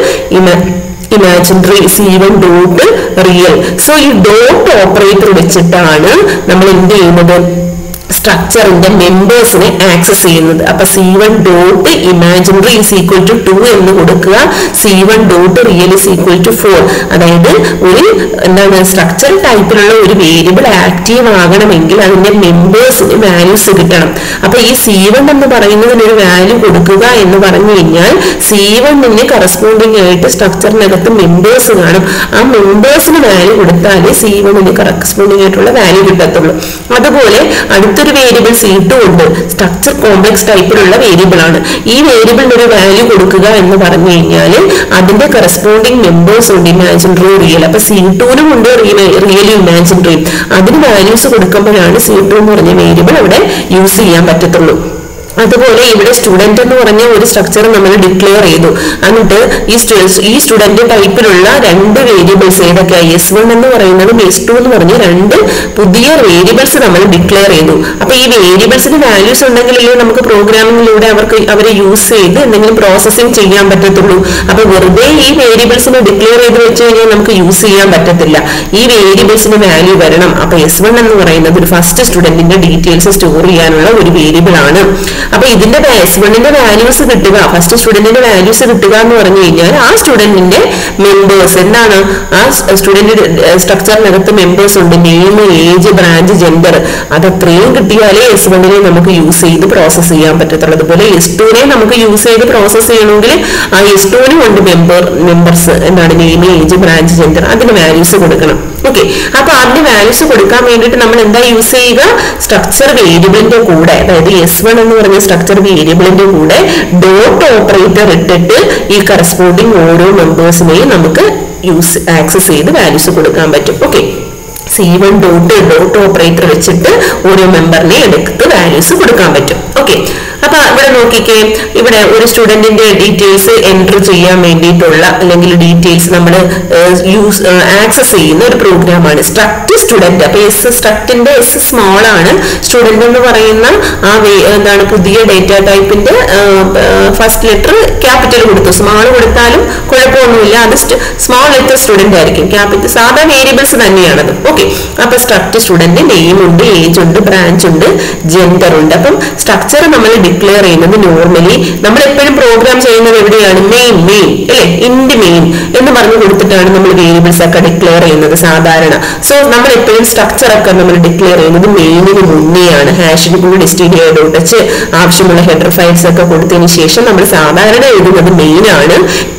imaginary, C one dot real. So ഈ ഡോട്ട് ഓപ്പറേറ്റർ വെച്ചിട്ടാണ് നമ്മൾ എന്ത് ചെയ്യുന്നത്, സ്ട്രക്ചറിന്റെ മെമ്പേഴ്സിനെ ആക്സസ് ചെയ്യുന്നത്. അപ്പൊ C one dot imaginary is equal to two എന്ന് കൊടുക്കുക, C one dot real is equal to four. അതായത് ഒരു എന്താണ് സ്ട്രക്ചർ ടൈപ്പിലുള്ള ഒരു വേരിയബിൾ ആക്റ്റീവ് ആകണമെങ്കിൽ അതിന്റെ മെമ്പേഴ്സിന് വാല്യൂസ് കിട്ടണം. അപ്പൊ ഈ സി വൺ എന്ന് പറയുന്നതിന് ഒരു വാല്യൂ കൊടുക്കുക എന്ന് പറഞ്ഞു കഴിഞ്ഞാൽ സി വണ്ണിന് കറസ്പോണ്ടിങ് ആയിട്ട് സ്ട്രക്ചറിനകത്ത് മെമ്പേഴ്സ് കാണും. ആ മെമ്പേഴ്സിന് വാല്യൂ കൊടുത്താലേ സി വണ്ണിന് കറസ്പോണ്ടിങ് ആയിട്ടുള്ള വാല്യൂ കിട്ടത്തുള്ളൂ. അതുപോലെ അടുത്ത ഒരു വേരിയബിൾ സി ടു ഉണ്ട്, സ്ട്രക്ചർ കോംപ്ലക്സ് ടൈപ്പിലുള്ള വേരിയബിൾ ആണ്. ഈ വേരിയബിളിന് ഒരു വാല്യൂ കൊടുക്കുക എന്ന് പറഞ്ഞു കഴിഞ്ഞാൽ അതിന്റെ കറസ്പോണ്ടിങ് മെമ്പേഴ്സ് ഉണ്ട്, ഇമാജിനറി റിയൽ. അപ്പൊ സി ടുവിനും ഉണ്ട് റിയലും ഇമാജിനറിയും. അതിന് വാല്യൂസ് കൊടുക്കുമ്പോഴാണ് സി ടു എന്ന് പറഞ്ഞ വേരിയബിൾ അവിടെ യൂസ് ചെയ്യാൻ പറ്റത്തുള്ളൂ. അതുപോലെ ഇവിടെ സ്റ്റുഡന്റ് എന്ന് പറഞ്ഞ ഒരു സ്ട്രക്ചർ നമ്മൾ ഡിക്ലെയർ ചെയ്തു. എന്നിട്ട് ഈ ഈ സ്റ്റുഡന്റ് ടൈപ്പിലുള്ള രണ്ട് വേരിയബിൾസ് ഏതൊക്കെയാ, എസ് വൺ എന്ന് പറയുന്നതും എസ് ടു എന്ന് പറഞ്ഞ രണ്ട് പുതിയ വേരിയബിൾസ് നമ്മൾ ഡിക്ലെയർ ചെയ്തു. അപ്പൊ ഈ വേരിയബിൾസിന് വാല്യൂസ് ഉണ്ടെങ്കിലല്ലേ നമുക്ക് പ്രോഗ്രാമിങ്ങിലൂടെ അവർക്ക് അവരെ യൂസ് ചെയ്ത് എന്തെങ്കിലും പ്രോസസ്സിംഗ് ചെയ്യാൻ പറ്റത്തുള്ളൂ. അപ്പൊ വെറുതെ ഈ വേരിയബിൾസിന് ഡിക്ലെയർ ചെയ്ത് വെച്ച് കഴിഞ്ഞാൽ നമുക്ക് യൂസ് ചെയ്യാൻ പറ്റത്തില്ല. ഈ വേരിയബിൾസിന് വാല്യൂ വരണം. അപ്പൊ എസ് വൺ എന്ന് പറയുന്നത് ഒരു ഫസ്റ്റ് സ്റ്റുഡന്റിന്റെ ഡീറ്റെയിൽസ് സ്റ്റോർ ചെയ്യാനുള്ള ഒരു വേരിയബിൾ ആണ്. അപ്പൊ ഇതിന്റെ എസ് വണ്ണിന്റെ വാല്യൂസ് കിട്ടുക, ഫസ്റ്റ് സ്റ്റുഡന്റിന്റെ വാല്യൂസ് കിട്ടുക എന്ന് പറഞ്ഞു കഴിഞ്ഞാൽ ആ സ്റ്റുഡന്റിന്റെ മെമ്പേഴ്സ് എന്താണ്, ആ സ്റ്റുഡന്റ് സ്ട്രക്ചറിനകത്ത് മെമ്പേഴ്സ് ഉണ്ട്, നെയിം, ഏജ്, ബ്രാഞ്ച്, ജെൻഡർ. അതത്രയും കിട്ടിയാലേ എസ് വണ്ണിനെ നമുക്ക് യൂസ് ചെയ്ത് പ്രോസസ് ചെയ്യാൻ പറ്റത്തുള്ളൂ. അതുപോലെ എസ് ടുവിനെ നമുക്ക് യൂസ് ചെയ്ത് പ്രോസസ് ചെയ്യണമെങ്കിൽ ആ എസ് ടുവിനും ഉണ്ട് മെമ്പർ മെമ്പേഴ്സ് എന്താണ്, നെയിം, ഏജ്, ബ്രാഞ്ച്, ജെൻഡർ. അതിന് വാല്യൂസ് കൊടുക്കണം. ഓക്കെ, അപ്പൊ അതിന് വാല്യൂസ് കൊടുക്കാൻ വേണ്ടിയിട്ട് നമ്മൾ എന്താ യൂസ് ചെയ്യുക, സ്ട്രക്ചർ വേരിയബിളിന്റെ കൂടെ, അതായത് എസ് വൺ എന്ന് പറഞ്ഞ സ്ട്രക്ചർ വേരിയബിളിന്റെ കൂടെ ഡോട്ട് ഓപ്പറേറ്റർ ഇട്ടിട്ട് ഈ കറസ്പോണ്ടിങ് ഓരോ മെമ്പേഴ്സിനെയും നമുക്ക് യൂസ് ആക്സസ് ചെയ്ത് വാല്യൂസ് കൊടുക്കാൻ പറ്റും. Okay, C one dot dot operator വെച്ചിട്ട് ഓരോ മെമ്പറിനെ എടുത്ത് വാല്യൂസ് കൊടുക്കാൻ പറ്റും. ഓക്കെ, അപ്പൊ ഇവിടെ നോക്കിക്കേ, ഇവിടെ ഒരു സ്റ്റുഡന്റിന്റെ ഡീറ്റെയിൽസ് എൻറ്റർ ചെയ്യാൻ വേണ്ടിയിട്ടുള്ള അല്ലെങ്കിൽ ഡീറ്റെയിൽസ് നമ്മൾ യൂസ് ആക്സസ് ചെയ്യുന്ന ഒരു പ്രോഗ്രാമാണ് സ്ട്രക്ട് സ്റ്റുഡന്റ്. അപ്പൊ എസ് സ്ട്രക്റ്റിന്റെ എസ് സ്മോൾ ആണ്, സ്റ്റുഡന്റ് എന്ന് പറയുന്ന ആ എന്താണ് പുതിയ ഡേറ്റ ടൈപ്പിന്റെ ഫസ്റ്റ് ലെറ്റർ ക്യാപിറ്റൽ കൊടുത്തു, സ്മോൾ കൊടുത്താലും കുഴപ്പമൊന്നുമില്ല, അത് സ്മോൾ ലെറ്റർ സ്റ്റുഡന്റ് ആയിരിക്കും. ക്യാപിറ്റൽ സാധാ വേരിയബിൾസ് തന്നെയാണത്. ഓക്കെ, അപ്പൊ സ്ട്രക്ട് സ്റ്റുഡന്റ് നെയിം ഉണ്ട്, ഏജ് ഉണ്ട്, ബ്രാഞ്ച് ഉണ്ട്, ജെൻഡർ ഉണ്ട്. അപ്പം സ്ട്രക്ചർ നമ്മൾ ഡിക്ലെയർ ചെയ്യുന്നത് നോർമലി നമ്മൾ എപ്പോഴും പ്രോഗ്രാം ചെയ്യുന്നത് എവിടെയാണ്, മെയിൻ മെയിൻ അല്ലെ, ഇൻഡ് മെയിൻ എന്ന് പറഞ്ഞു കൊടുത്തിട്ടാണ് നമ്മൾ വേരിയബിൾസ് ഒക്കെ ഡിക്ലെയർ ചെയ്യുന്നത് സാധാരണ. സോ നമ്മൾ എപ്പോഴും സ്ട്രക്ചർ ഒക്കെ നമ്മൾ ഡിക്ലെയർ ചെയ്യുന്നത് മെയിനിന് മുന്നെയാണ്. ഹാഷിന് കൂടി ഡിസ്റ്റിഡിയോ ഡോട്ട് എച്ച് ആവശ്യമുള്ള ഹെഡർ ഫയൽസ് ഒക്കെ കൊടുത്തതിന് ശേഷം നമ്മൾ സാധാരണ എഴുതുന്നത് മെയിൻ ആണ്.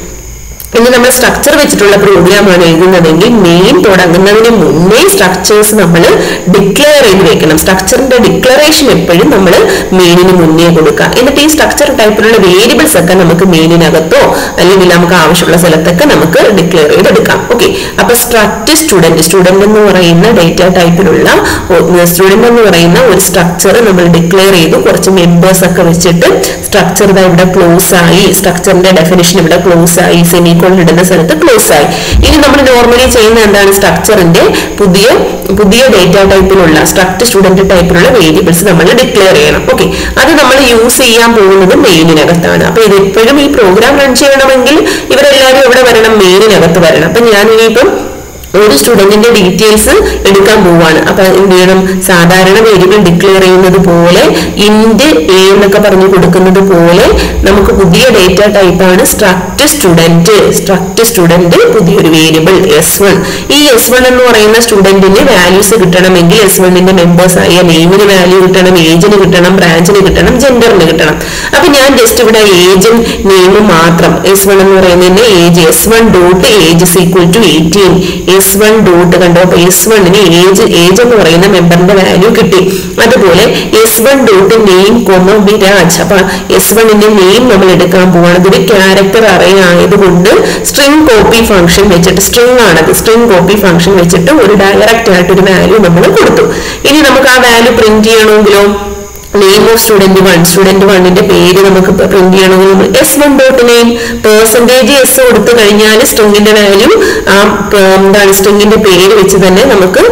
ഇനി നമ്മൾ സ്ട്രക്ചർ വെച്ചിട്ടുള്ള പ്രോഗ്രാമാണ് എഴുതുന്നതെങ്കിൽ മെയിൻ തുടങ്ങുന്നതിന് മുന്നേ സ്ട്രക്ചേഴ്സ് നമ്മൾ ഡിക്ലെയർ ചെയ്ത് വെക്കണം. സ്ട്രക്ചറിന്റെ ഡിക്ലറേഷൻ എപ്പോഴും നമ്മൾ മെയിനിന് മുന്നേ കൊടുക്കുക. എന്നിട്ട് ഈ സ്ട്രക്ചർ ടൈപ്പിലുള്ള വേരിയബിൾസ് ഒക്കെ നമുക്ക് മെയിനിനകത്തോ അല്ലെങ്കിൽ നമുക്ക് ആവശ്യമുള്ള സ്ഥലത്തൊക്കെ നമുക്ക് ഡിക്ലെയർ ചെയ്തെടുക്കാം. ഓക്കെ, അപ്പൊ സ്ട്രക്ട് സ്റ്റുഡന്റ് സ്റ്റുഡന്റ് എന്ന് പറയുന്ന ഡേറ്റ ടൈപ്പിലുള്ള സ്റ്റുഡന്റ് എന്ന് പറയുന്ന ഒരു സ്ട്രക്ചർ നമ്മൾ ഡിക്ലെയർ ചെയ്തു, കുറച്ച് മെമ്പേഴ്സ് ഒക്കെ വെച്ചിട്ട് സ്ട്രക്ചർ ഇവിടെ ക്ലോസ് ആയി, സ്ട്രക്ചറിന്റെ ഡെഫിനിഷൻ ഇവിടെ ക്ലോസ് ആയി, സെമി ഇടുന്ന സ്ഥലത്ത് ക്ലോസ് ആയി. ഇനി നമ്മൾ നോർമലി ചെയ്യുന്ന എന്താണ്, സ്ട്രക്ചറിന്റെ പുതിയ പുതിയ ഡേറ്റ ടൈപ്പിലുള്ള സ്ട്രക്ട് സ്റ്റുഡന്റ് ടൈപ്പിലുള്ള വേരിയബിൾസ് നമ്മൾ ഡിക്ലെയർ ചെയ്യണം. ഓക്കെ, അത് നമ്മൾ യൂസ് ചെയ്യാൻ പോകുന്നത് മെയിനിനകത്താണ്. അപ്പൊ ഇത് എപ്പോഴും ഈ പ്രോഗ്രാം റൺ ചെയ്യണമെങ്കിൽ ഇവരെല്ലാവരും എവിടെ വരണം, മെയിനിനകത്ത് വരണം. അപ്പൊ ഞാൻ ഇനിയിപ്പം ഒരു സ്റ്റുഡന്റിന്റെ ഡീറ്റെയിൽസ് എടുക്കാൻ പോവാണ്. അപ്പൊ എന്ത് ചെയ്യണം? സാധാരണ വേരിയബിൾ ഡിക്ലെയർ ചെയ്യുന്നത് പോലെ ഇന്റ് എ എന്നൊക്കെ പറഞ്ഞു കൊടുക്കുന്നത് പോലെ നമുക്ക് പുതിയ ഡേറ്റ ടൈപ്പാണ് സ്ട്രക്ട് സ്റ്റുഡന്റ്. സ്ട്രക്ട് സ്റ്റുഡന്റ് പുതിയൊരു വേരിയബിൾ എസ് വൺ. ഈ എസ് വൺ എന്ന് പറയുന്ന സ്റ്റുഡന്റിന് വാല്യൂസ് കിട്ടണമെങ്കിൽ എസ് വണ്ണിന്റെ മെമ്പേഴ്സ് ആയ നെയിമിന് വാല്യൂ കിട്ടണം, ഏജിന് കിട്ടണം, ബ്രാഞ്ചിന് കിട്ടണം, ജെൻഡറിന് കിട്ടണം. അപ്പൊ ഞാൻ ജസ്റ്റ് ഇവിടെ ഏജും നെയിമും മാത്രം എസ് വൺ എന്ന് പറയുന്നതിന്റെ age S one dot age is equal to eighteen. S one dot കണ്ടോ, അപ്പൊ എസ് വണ്ണിന് ഏജ് ഏജ് എന്ന് പറയുന്ന മെമ്പറിന്റെ വാല്യൂ കിട്ടി. അതുപോലെ S one dot name comma Viraj. അപ്പൊ എസ് വണ്ണിന്റെ നെയിം നമ്മൾ എടുക്കാൻ പോവാണ്. ഇതൊരു ക്യാരക്ടർ അറേ ആയതുകൊണ്ട് സ്ട്രിംഗ് കോപ്പി ഫംഗ്ഷൻ വെച്ചിട്ട്, സ്ട്രിംഗ് ആണത്, സ്ട്രിംഗ് കോപ്പി ഫംഗ്ഷൻ വെച്ചിട്ട് ഒരു ഡയറക്റ്റ് ആയിട്ട് ഒരു വാല്യൂ നമ്മൾ കൊടുത്തു. ഇനി നമുക്ക് ആ വാല്യൂ പ്രിന്റ് ചെയ്യണമെങ്കിലോ name of student one, student വണ്ണിന്റെ പേര് നമുക്ക് പ്രിന്റ് ചെയ്യണമെങ്കിൽ നമ്മൾ S one dot name percentage S കൊടുത്തു കഴിഞ്ഞാൽ സ്ട്രിംഗിന്റെ വാല്യൂ ആ എന്താണ് സ്ട്രിംഗിന്റെ പേര് വെച്ച് തന്നെ നമുക്ക്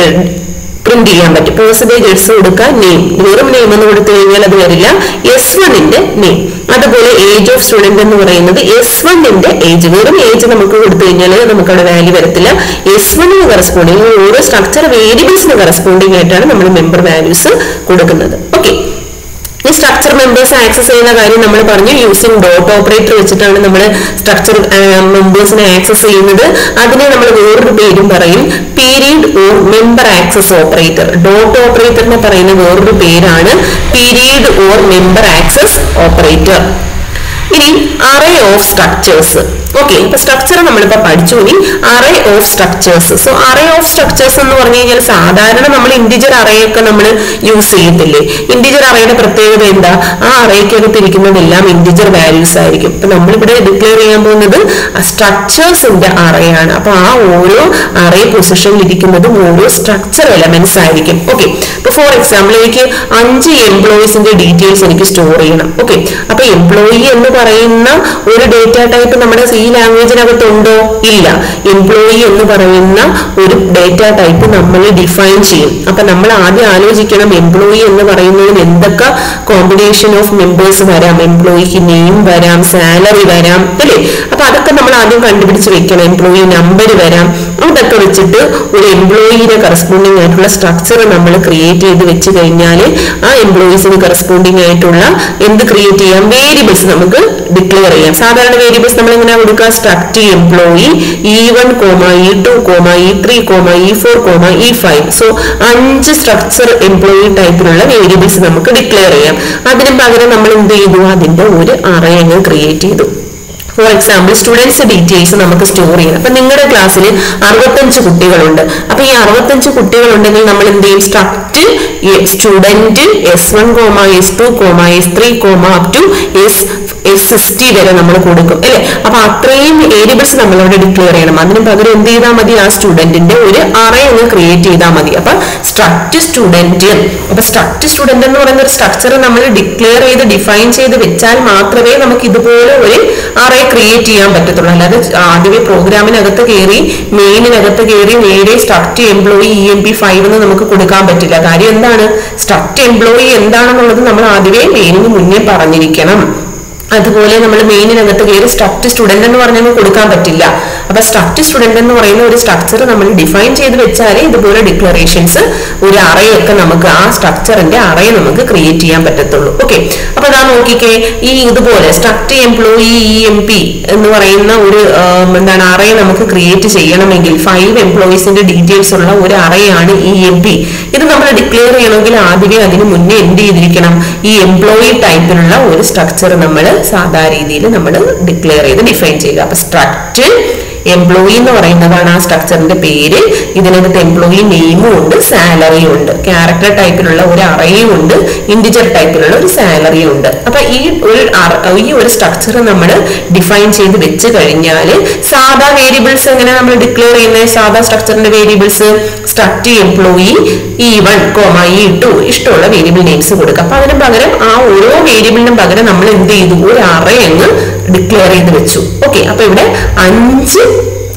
പ്രിന്റ് ചെയ്യാൻ പറ്റും. പെർസെന്റേജ് എസ് കൊടുക്കാൻ നെയിം, വെറും നെയിം എന്ന് കൊടുത്തു കഴിഞ്ഞാൽ അത് വരില്ല, എസ് വണ്ണിന്റെ നെയിം. അതുപോലെ ഏജ് ഓഫ് സ്റ്റുഡന്റ് എന്ന് പറയുന്നത് എസ് വണ്ണിന്റെ ഏജ്, വെറും ഏജ് നമുക്ക് കൊടുത്തു കഴിഞ്ഞാൽ നമുക്ക് അവിടെ വാല്യൂ വരത്തില്ല. എസ് വണ്ണിന് കറസ്പോണ്ടിങ് ഓരോ സ്ട്രക്ചർ വേരിയബിൾസിന് കറസ്പോണ്ടിങ് ആയിട്ടാണ് നമ്മൾ മെമ്പർ വാല്യൂസ് കൊടുക്കുന്നത്. ഓക്കെ, ഈ സ്ട്രക്ചർ മെമ്പേഴ്സ് ആക്സസ് ചെയ്യുന്ന കാര്യം നമ്മൾ പറഞ്ഞു. യൂസിങ് ഡോട്ട് ഓപ്പറേറ്റർ വെച്ചിട്ടാണ് നമ്മൾ സ്ട്രക്ചർ മെമ്പേഴ്സിനെ ആക്സസ് ചെയ്യുന്നത്. അതിനെ നമ്മൾ വേറൊരു പേരും പറയും, period or member access operator. Dot ഓപ്പറേറ്ററിനെ പറയുന്ന വേറൊരു പേരാണ് period or member access operator. ഇനി അറേ ഓഫ് സ്ട്രക്ചേഴ്സ്. ഓക്കെ, ഇപ്പൊ സ്ട്രക്ചർ നമ്മളിപ്പോ പഠിച്ചു. ഇനി array of structures. So array of structures എന്ന് പറഞ്ഞു കഴിഞ്ഞാൽ സാധാരണ നമ്മൾ ഇൻഡിജർ അറേ ഒക്കെ നമ്മൾ യൂസ് ചെയ്യത്തില്ലേ. ഇൻഡിജർ അറേയുടെ പ്രത്യേകത എന്താ? ആ അറേക്കകത്ത് ഇരിക്കുന്നതെല്ലാം ഇൻഡിജർ വാല്യൂസ് ആയിരിക്കും. ഇപ്പൊ നമ്മളിവിടെ ഡിക്ലെയർ ചെയ്യാൻ പോകുന്നത് സ്ട്രക്ചേഴ്സിന്റെ അറേ ആണ്. അപ്പൊ ആ ഓരോ അറേ പൊസിഷനിൽ ഇരിക്കുന്നതും ഓരോ സ്ട്രക്ചർ എലമെന്റ്സ് ആയിരിക്കും. ഓക്കെ, ഇപ്പൊ ഫോർ എക്സാമ്പിൾ എനിക്ക് അഞ്ച് എംപ്ലോയീസിന്റെ ഡീറ്റെയിൽസ് എനിക്ക് സ്റ്റോർ ചെയ്യണം. ഓക്കെ, അപ്പൊ എംപ്ലോയി എന്ന് പറയുന്ന ഒരു ഡേറ്റ ടൈപ്പ് നമ്മുടെ ഈ ലാംഗ്വേജിനകത്തുണ്ടോ? ഇല്ല. എംപ്ലോയി എന്ന് പറയുന്ന ഒരു ഡേറ്റ ടൈപ്പ് നമ്മൾ ഡിഫൈൻ ചെയ്യും. അപ്പൊ നമ്മൾ ആദ്യം ആലോചിക്കണം എംപ്ലോയി എന്ന് പറയുന്നതിന് എന്തൊക്കെ കോമ്പിനേഷൻ ഓഫ് മെമ്പേഴ്സ് വരാം. എംപ്ലോയിക്ക് നെയിം വരാം, സാലറി വരാം, അല്ലേ? അപ്പൊ അതൊക്കെ നമ്മൾ ആദ്യം കണ്ടുപിടിച്ച് വെക്കണം. എംപ്ലോയി നമ്പർ വരാം. അതൊക്കെ വെച്ചിട്ട് ഒരു എംപ്ലോയിയുടെ കറസ്പോണ്ടിങ് ആയിട്ടുള്ള സ്ട്രക്ചർ നമ്മൾ ക്രിയേറ്റ് ചെയ്ത് വെച്ച് കഴിഞ്ഞാൽ ആ എംപ്ലോയീസിന് കറസ്പോണ്ടിങ് ആയിട്ടുള്ള എന്ത് ക്രിയേറ്റ് ചെയ്യാം? വേരിയബിൾസ് നമുക്ക് ഡിക്ലെയർ ചെയ്യാം. സാധാരണ വേരിയബിൾസ് നമ്മൾ എങ്ങനെ കൊടുക്കുക? Struct employee E one comma E two comma E three comma E four comma E five. So അഞ്ച് സ്ട്രക്ചർ എംപ്ലോയി ടൈപ്പിലുള്ള വേരിയബിൾസ് നമുക്ക് ഡിക്ലെയർ ചെയ്യാം. അതിന് പകരം നമ്മൾ എന്ത് ചെയ്തു? അതിന്റെ ഒരു അറേ അങ്ങ് ക്രിയേറ്റ് ചെയ്തു. ഫോർ എക്സാമ്പിൾ സ്റ്റുഡൻസ് ഡീറ്റെയിൽസ് നമുക്ക് സ്റ്റോർ ചെയ്യണം. അപ്പൊ നിങ്ങളുടെ ക്ലാസ്സിൽ അറുപത്തഞ്ച് കുട്ടികളുണ്ട്. അപ്പൊ ഈ അറുപത്തഞ്ച് കുട്ടികളുണ്ടെങ്കിൽ നമ്മൾ എന്ത് ചെയ്യും? Struct student S one comma S two comma S three comma up to S S sixty വരെ നമ്മൾ കൊടുക്കും, അല്ലെ? അപ്പൊ അത്രയും വേരിയബിൾസ് നമ്മൾ അവിടെ ഡിക്ലെയർ ചെയ്യണം. അതിന് പകരം എന്ത് ചെയ്താൽ മതി? ആ സ്റ്റുഡന്റിന്റെ ഒരു അറേ ഒന്ന് ക്രിയേറ്റ് ചെയ്താൽ മതി. അപ്പൊ സ്ട്രക്ട് സ്റ്റുഡന്റ്. അപ്പൊ സ്ട്രക്ട് സ്റ്റുഡന്റ് എന്ന് പറയുന്ന ഒരു സ്ട്രക്ചർ നമ്മൾ ഡിക്ലെയർ ചെയ്ത് ഡിഫൈൻ ചെയ്ത് വെച്ചാൽ മാത്രമേ നമുക്ക് ഇതുപോലെ ഒരു അറേ ക്രിയേറ്റ് ചെയ്യാൻ പറ്റത്തുള്ളൂ. അല്ലാതെ ആദ്യമേ പ്രോഗ്രാമിനകത്ത് കയറി മെയിനിനകത്ത് കയറി നേരെ struct employee E M P five എന്ന് നമുക്ക് കൊടുക്കാൻ പറ്റില്ല. കാര്യം എന്താണ്? സ്ട്രക്ട് എംപ്ലോയി എന്താണെന്നുള്ളത് നമ്മൾ ആദ്യമേ മെയിനിന് മുന്നേ പറഞ്ഞിരിക്കണം. അതുപോലെ നമ്മൾ മെയിനിനകത്ത് കയറി സ്ട്രക്ട് സ്റ്റുഡന്റ് എന്ന് പറഞ്ഞാൽ കൊടുക്കാൻ പറ്റില്ല. അപ്പൊ സ്ട്രക്ട് സ്റ്റുഡന്റ് എന്ന് പറയുന്ന ഒരു സ്ട്രക്ചർ നമ്മൾ ഡിഫൈൻ ചെയ്ത് വെച്ചാലേ ഇതുപോലെ ഡിക്ലറേഷൻസ് ഒരു അറേ ഒക്കെ നമുക്ക് ആ സ്ട്രക്ചറിന്റെ അറേ നമുക്ക് ക്രിയേറ്റ് ചെയ്യാൻ പറ്റത്തുള്ളൂ. ഓക്കെ, അപ്പൊ അതാ നോക്കിക്കേ, ഈ ഇതുപോലെ struct employee E M P എന്ന് പറയുന്ന ഒരു എന്താണ് അറേ നമുക്ക് ക്രിയേറ്റ് ചെയ്യണമെങ്കിൽ ഫൈവ് എംപ്ലോയീസിന്റെ ഡീറ്റെയിൽസ് ഉള്ള ഒരു അറേ ആണ് ഇ എം പി. ഇത് നമ്മൾ ഡിക്ലെയർ ചെയ്യണമെങ്കിൽ ആദ്യമേ അതിന് മുന്നേ എന്ത് ചെയ്തിരിക്കണം? ഈ എംപ്ലോയി ടൈപ്പിലുള്ള ഒരു സ്ട്രക്ചർ നമ്മൾ സാധാ രീതിയിൽ നമ്മൾ ഡിക്ലെയർ ചെയ്ത് ഡിഫൈൻ ചെയ്യുക. അപ്പൊ സ്ട്രക്ട് എംപ്ലോയി എന്ന് പറയുന്നതാണ് ആ സ്ട്രക്ചറിന്റെ പേര്. ഇതിനകത്ത് എംപ്ലോയി നെയിമും ഉണ്ട്, സാലറിയും ഉണ്ട്. ക്യാരക്ടർ ടൈപ്പിലുള്ള ഒരു അറേയും ഉണ്ട്, ഇൻഡിജർ ടൈപ്പിലുള്ള ഒരു സാലറിയും ഉണ്ട്. അപ്പൊ ഈ ഒരു ഈ ഒരു സ്ട്രക്ചർ നമ്മൾ ഡിഫൈൻ ചെയ്ത് വെച്ച് കഴിഞ്ഞാൽ സാധാ വേരിയബിൾസ് എങ്ങനെ നമ്മൾ ഡിക്ലെയർ ചെയ്യുന്നത്? സാധാ സ്ട്രക്ചറിന്റെ variables struct employee E one comma E two ഇഷ്ടമുള്ള വേരിയബിൾ നെയിംസ് കൊടുക്കുക. അപ്പൊ അതിന് പകരം ആ ഓരോ വേരിയബിളിനും പകരം നമ്മൾ എന്ത് ചെയ്തു? ഒരു അറേ അങ്ങ് ഡിക്ലെയർ ചെയ്ത് വെച്ചു. ഓക്കെ, അപ്പൊ ഇവിടെ അഞ്ച്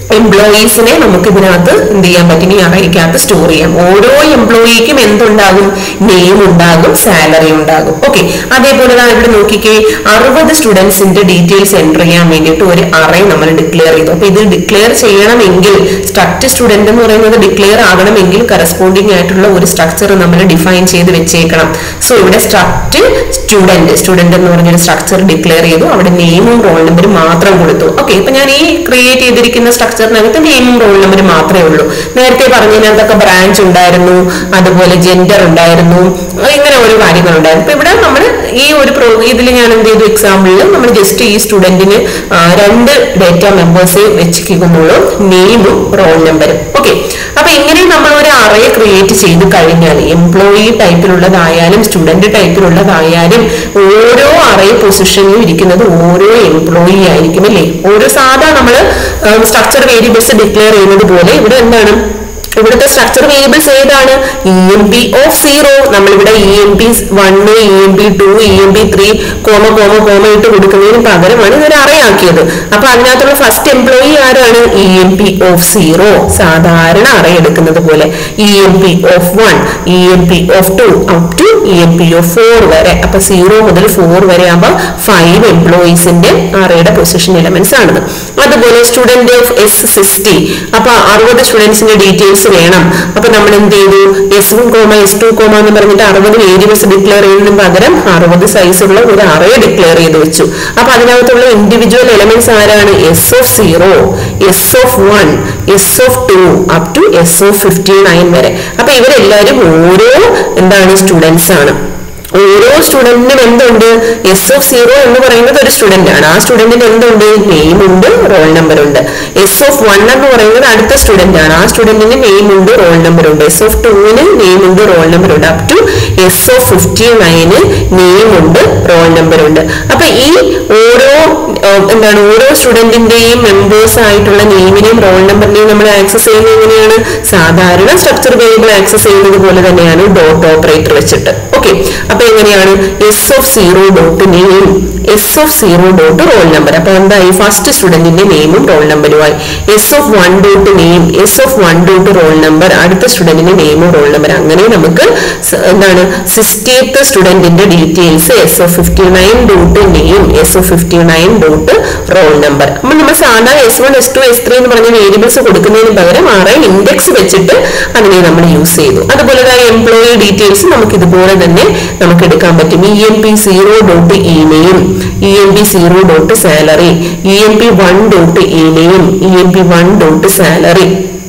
എംപ്ലോയീസിനെ നമുക്ക് ഇതിനകത്ത് എന്ത് ചെയ്യാൻ പറ്റും, ഈ അറയ്ക്കകത്ത് സ്റ്റോർ ചെയ്യാം. ഓരോ എംപ്ലോയിക്കും എന്തുണ്ടാകും, നെയിം ഉണ്ടാകും, സാലറി ഉണ്ടാകും. ഓക്കെ, അതേപോലെ ഇവിടെ നോക്കിക്കേ, അറുപത് സ്റ്റുഡൻസിന്റെ ഡീറ്റെയിൽസ് എൻ്റർ ചെയ്യാൻ വേണ്ടിയിട്ട് ഒരു അറേ നമ്മൾ ഡിക്ലെയർ ചെയ്തു. അപ്പൊ ഇത് ഡിക്ലെയർ ചെയ്യണമെങ്കിൽ സ്ട്രക്ട് സ്റ്റുഡന്റ് എന്ന് പറയുന്നത് ഡിക്ലെയർ ആകണമെങ്കിൽ കറസ്പോണ്ടിങ് ആയിട്ടുള്ള ഒരു സ്ട്രക്ചർ നമ്മൾ ഡിഫൈൻ ചെയ്ത് വെച്ചേക്കണം. സോ ഇവിടെ സ്ട്രക്ട് സ്റ്റുഡന്റ് സ്റ്റുഡന്റ് എന്ന് പറഞ്ഞൊരു സ്ട്രക്ചർ ഡിക്ലെയർ ചെയ്തു. അവിടെ നെയിമും റോൾ നമ്പറും മാത്രം കൊടുത്തു. ഓക്കെ, ഇപ്പൊ ഞാൻ ഈ ക്രിയേറ്റ് ചെയ്തിരിക്കുന്ന സ്ട്രക്ചറിനകത്ത് നെയിമും റോൾ നമ്പർ മാത്രമേ ഉള്ളൂ. നേരത്തെ പറഞ്ഞതിനകത്തൊക്കെ ബ്രാഞ്ച് ഉണ്ടായിരുന്നു, അതുപോലെ ജെൻഡർ ഉണ്ടായിരുന്നു, ഇങ്ങനെ ഓരോ കാര്യങ്ങളുണ്ടായിരുന്നു. ഇപ്പൊ ഇവിടെ നമ്മൾ ഈ ഒരു പ്രോ ഇതിൽ ഞാൻ എന്ത് ചെയ്തു, എക്സാമ്പിളിൽ നമ്മൾ ജസ്റ്റ് ഈ സ്റ്റുഡന്റിന് രണ്ട് ഡേറ്റ മെമ്പേഴ്സേ വെച്ചിരിക്കുന്നുള്ളൂ, നെയിമും റോൾ നമ്പറും. ഓക്കെ, അപ്പൊ ഇങ്ങനെ നമ്മൾ ഒരു അറേ ക്രിയേറ്റ് ചെയ്ത് കഴിഞ്ഞാൽ എംപ്ലോയി ടൈപ്പിലുള്ളതായാലും സ്റ്റുഡന്റ് ടൈപ്പിലുള്ളതായാലും ഓരോ അറേ പൊസിഷനിലും ഇരിക്കുന്നത് ഓരോ എംപ്ലോയി ആയിരിക്കും അല്ലേ. ഓരോ സാധാ നമ്മൾ സ്ട്രക്ചർ വേരിയബിൾസ് ഡിക്ലെയർ ചെയ്യുന്നത് പോലെ ഇവിടെ എന്താണ്, ഇവിടുത്തെ സ്ട്രക്ചർ വേരിയബിൾസ് ഏതാണ്, E M P of zero. നമ്മളിവിടെ E M P one, E M P two, E M P three comma comma comma ഇട്ട് കൊടുക്കുന്നതിന് പകരമാണ് ഇതൊരു അറേ ആക്കിയത്. അപ്പൊ അതിനകത്തുള്ള ഫസ്റ്റ് എംപ്ലോയി ആരാണ്, E M P of zero, സാധാരണ അറേ എടുക്കുന്നത് പോലെ. E M P of one, E M P of two up to E M P of four വരെ. അപ്പൊ സീറോ മുതൽ ഫോർ വരെ ആകുമ്പോൾ ഫൈവ് എംപ്ലോയീസിന്റെ അറേയുടെ പൊസിഷൻ എലമെന്റ്സ് ആണത്. അതുപോലെ സ്റ്റുഡന്റ് ഓഫ് എസ് സിക്സ്റ്റി, അപ്പൊ അറുപത് സ്റ്റുഡൻസിന്റെ ഡീറ്റെയിൽസ് വേണം. അപ്പൊ നമ്മൾ എന്ത് ചെയ്തു, S one comma S two comma എന്ന് പറഞ്ഞിട്ട് അറുപത് വേരിയബിൾസ് ഡിക്ലെയർ ചെയ്യുന്നതിന് പകരം അറുപത് സൈസുള്ള ഒരു അറേ ഡിക്ലെയർ ചെയ്ത് വെച്ചു. അപ്പൊ അതിനകത്തുള്ള ഇൻഡിവിജ്വൽ എലമെന്റ്സ് ആരാണ്, S of zero, S of one, S of two up to S of fifty nine വരെ. അപ്പൊ ഇവരെല്ലാവരും ഓരോ എന്താണ് സ്റ്റുഡൻസ് ആണ്. ഓരോ സ്റ്റുഡന്റിനും എന്തുണ്ട്, എസ് ഓഫ് സീറോ എന്ന് പറയുന്നത് ഒരു സ്റ്റുഡന്റ് ആണ്. ആ സ്റ്റുഡന്റിന് എന്തുണ്ട്, നെയിം ഉണ്ട്, റോൾ നമ്പർ ഉണ്ട്. എസ് ഓഫ് വൺ എന്ന് പറയുന്നത് അടുത്ത സ്റ്റുഡന്റ് ആണ്. ആ സ്റ്റുഡന്റിന് നെയിം ഉണ്ട്, റോൾ നമ്പർ ഉണ്ട്. എസ് ഓഫ് ടുവിന് നെയിം ഉണ്ട്, റോൾ നമ്പർ ഉണ്ട്. Up to S of fifty nine name ഉണ്ട്, റോൾ നമ്പർ ഉണ്ട്. അപ്പൊ ഈ ഓരോ എന്താണ് ഓരോ സ്റ്റുഡന്റിന്റെയും മെമ്പേഴ്സ് ആയിട്ടുള്ള നെയിമിനെയും റോൾ നമ്പറിനെയും നമ്മൾ ആക്സസ് ചെയ്യുന്നത് എങ്ങനെയാണ്, സാധാരണ സ്ട്രക്ചർ വേരിയബിൾ ആക്സസ് ചെയ്യുന്നത് പോലെ തന്നെയാണ്, ഡോട്ട് ഓപ്പറേറ്റർ വെച്ചിട്ട്. ഓക്കെ, അപ്പൊ എങ്ങനെയാണ്, S of zero dot name, S of zero dot roll number. അപ്പൊ എന്തായി, ഫസ്റ്റ് സ്റ്റുഡന്റിന്റെ നെയിമും റോൾ നമ്പറുമായി. S of one dot name, S of one dot roll number, അടുത്ത സ്റ്റുഡന്റിന്റെ നെയിമും റോൾ നമ്പർ. അങ്ങനെ നമുക്ക് എന്താണ് സിക്സ്റ്റിയത്ത് സ്റ്റുഡന്റിന്റെ details S of fifty nine dot name, S of fifty nine dot roll number. അപ്പൊ നമ്മൾ സാധാരണ S one S two S three എന്ന് പറഞ്ഞ വേരിയബിൾസ് കൊടുക്കുന്നതിന് പകരം ആറേ ഇൻഡെക്സ് വെച്ചിട്ട് അതിനെ നമ്മൾ യൂസ് ചെയ്തു. അതുപോലെ എംപ്ലോയി ഡീറ്റെയിൽസ് നമുക്ക് ഇതുപോലെ തന്നെ നമുക്ക് എടുക്കാൻ പറ്റും. E M P zero dot E name, E M P zero dot salary, E M P one dot E name, E M P one dot salary.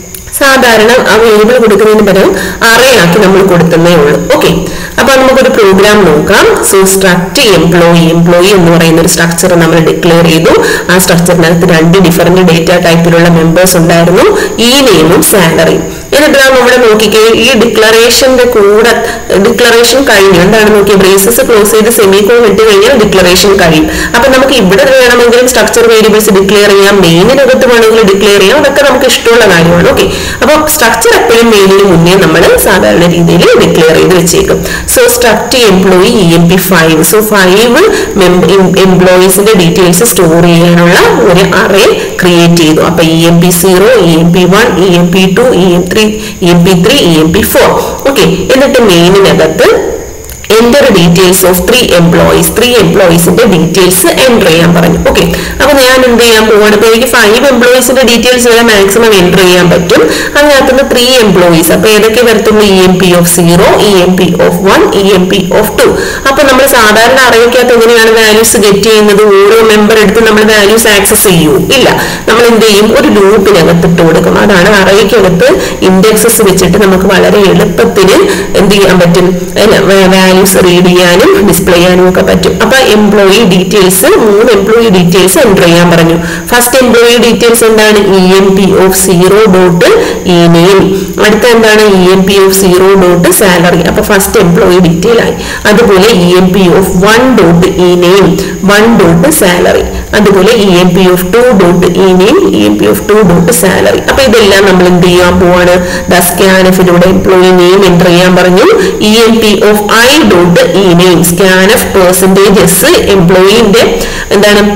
സാധാരണ ആ വേരിയബിൾ കൊടുക്കുന്നതിന് പകരം അറേ ആക്കി നമ്മൾ കൊടുത്തേ ഉള്ളൂ. ഓക്കെ, അപ്പൊ നമുക്കൊരു പ്രോഗ്രാം നോക്കാം. സോ സ്ട്രക്ട് എംപ്ലോയി, എംപ്ലോയി എന്ന് പറയുന്ന ഒരു സ്ട്രക്ചർ നമ്മൾ ഡിക്ലെയർ ചെയ്തു. ആ സ്ട്രക്ചറിനകത്ത് രണ്ട് ഡിഫറെന്റ് ഡേറ്റ ടൈപ്പിലുള്ള മെമ്പേഴ്സ് ഉണ്ടായിരുന്നു, ഈ നെയിമും സാലറിയും. എന്നിട്ട് നമ്മുടെ നോക്കിക്കേ, ഈ ഡിക്ലറേഷന്റെ കൂടെ ഡിക്ലറേഷൻ കഴിഞ്ഞു. എന്താണ് നോക്കിയ, ബ്രേസസ് ക്ലോസ് ചെയ്ത് സെമികോൺ ഇട്ട് കഴിഞ്ഞാൽ ഡിക്ലറേഷൻ കഴിയും. അപ്പൊ നമുക്ക് ഇവിടെ വേണമെങ്കിലും സ്ട്രക്ചർ വേരിയബിൾസ് ഡിക്ലെയർ ചെയ്യാം, മെയിനിനകത്ത് വേണമെങ്കിലും ഡിക്ലെയർ ചെയ്യാം. അതൊക്കെ നമുക്ക് ഇഷ്ടമുള്ള കാര്യമാണ്. ഓക്കെ, അപ്പൊ സ്ട്രക്ചർ എപ്പോഴും മെയിനിന് മുന്നേ നമ്മൾ സാധാരണ രീതിയിൽ ഡിക്ലെയർ ചെയ്ത് വെച്ചേക്കും. So struct employee E M P five, so five എംപ്ലോയീസിന്റെ ഡീറ്റെയിൽസ് സ്റ്റോർ ചെയ്യാനുള്ള ഒരു അറേ ക്രിയേറ്റ് ചെയ്തു. അപ്പൊ E M P zero, E M P one, E M P two, E M three, E M P three, E M P four. Okay, എന്നിട്ട് മെയിനിനകത്ത് enter details of three employees, three employees-ന്റെ details enter ചെയ്യാൻ പറഞ്ഞു. Okay, അപ്പൊ ഞാൻ എന്ത് ചെയ്യാൻ പോവാണ്, ഇപ്പൊ എനിക്ക് ഫൈവ് എംപ്ലോയീസിന്റെ ഡീറ്റെയിൽസ് വരെ മാക്സിമം എൻ്റർ ചെയ്യാൻ പറ്റും. അതിനകത്തുനിന്ന് ത്രീ എംപ്ലോയീസ്, അപ്പൊ ഏതൊക്കെ വരത്തുള്ളൂ, E M P of zero, E M P of one, E M P of two. അപ്പൊ നമ്മൾ സാധാരണ അറിയിക്കാത്ത എങ്ങനെയാണ് വാല്യൂസ് ഗെറ്റ് ചെയ്യുന്നത്, ഓരോ മെമ്പർ എടുത്ത് നമ്മൾ വാല്യൂസ് ആക്സസ് ചെയ്യൂ ഇല്ല, നമ്മൾ എന്ത് ചെയ്യും, ഒരു ലൂപ്പിനകത്ത് ഇട്ട് കൊടുക്കും. അതാണ് അറേക്കകത്ത് ഇൻഡെക്സസ് വെച്ചിട്ട് നമുക്ക് വളരെ എളുപ്പത്തിന് എന്ത് ചെയ്യാൻ പറ്റും, വാല്യൂസ് റീഡ് ചെയ്യാനും ഡിസ്പ്ലേ ചെയ്യാനും ഒക്കെ പറ്റും. അപ്പൊ എംപ്ലോയി ഡീറ്റെയിൽസ്, മൂന്ന് എംപ്ലോയി ഡീറ്റെയിൽസ് എൻ്റർ ചെയ്യാൻ പറഞ്ഞു. ഫസ്റ്റ് എംപ്ലോയി ഡീറ്റെയിൽസ് എന്താണ്, E M P of zero dot E name. അടുത്ത എന്താണ്, E M P of zero dot salary. അപ്പൊ ഫസ്റ്റ് എംപ്ലോയി ഡീറ്റെയിൽ ആയി. അതുപോലെ E M P of one dot E name, one dot salary. അതുപോലെ E M P of two dot E name, E M P of two dot salary. അപ്പൊ ഇതെല്ലാം നമ്മൾ എന്ത് ചെയ്യാൻ പോവാണ്, സ്കാനഫിലൂടെ എംപ്ലോയി നെയിം എൻ്റർ ചെയ്യാൻ പറഞ്ഞു. E M P of I dot E name, scanf percentages എംപ്ലോയിന്റെ എന്താണ്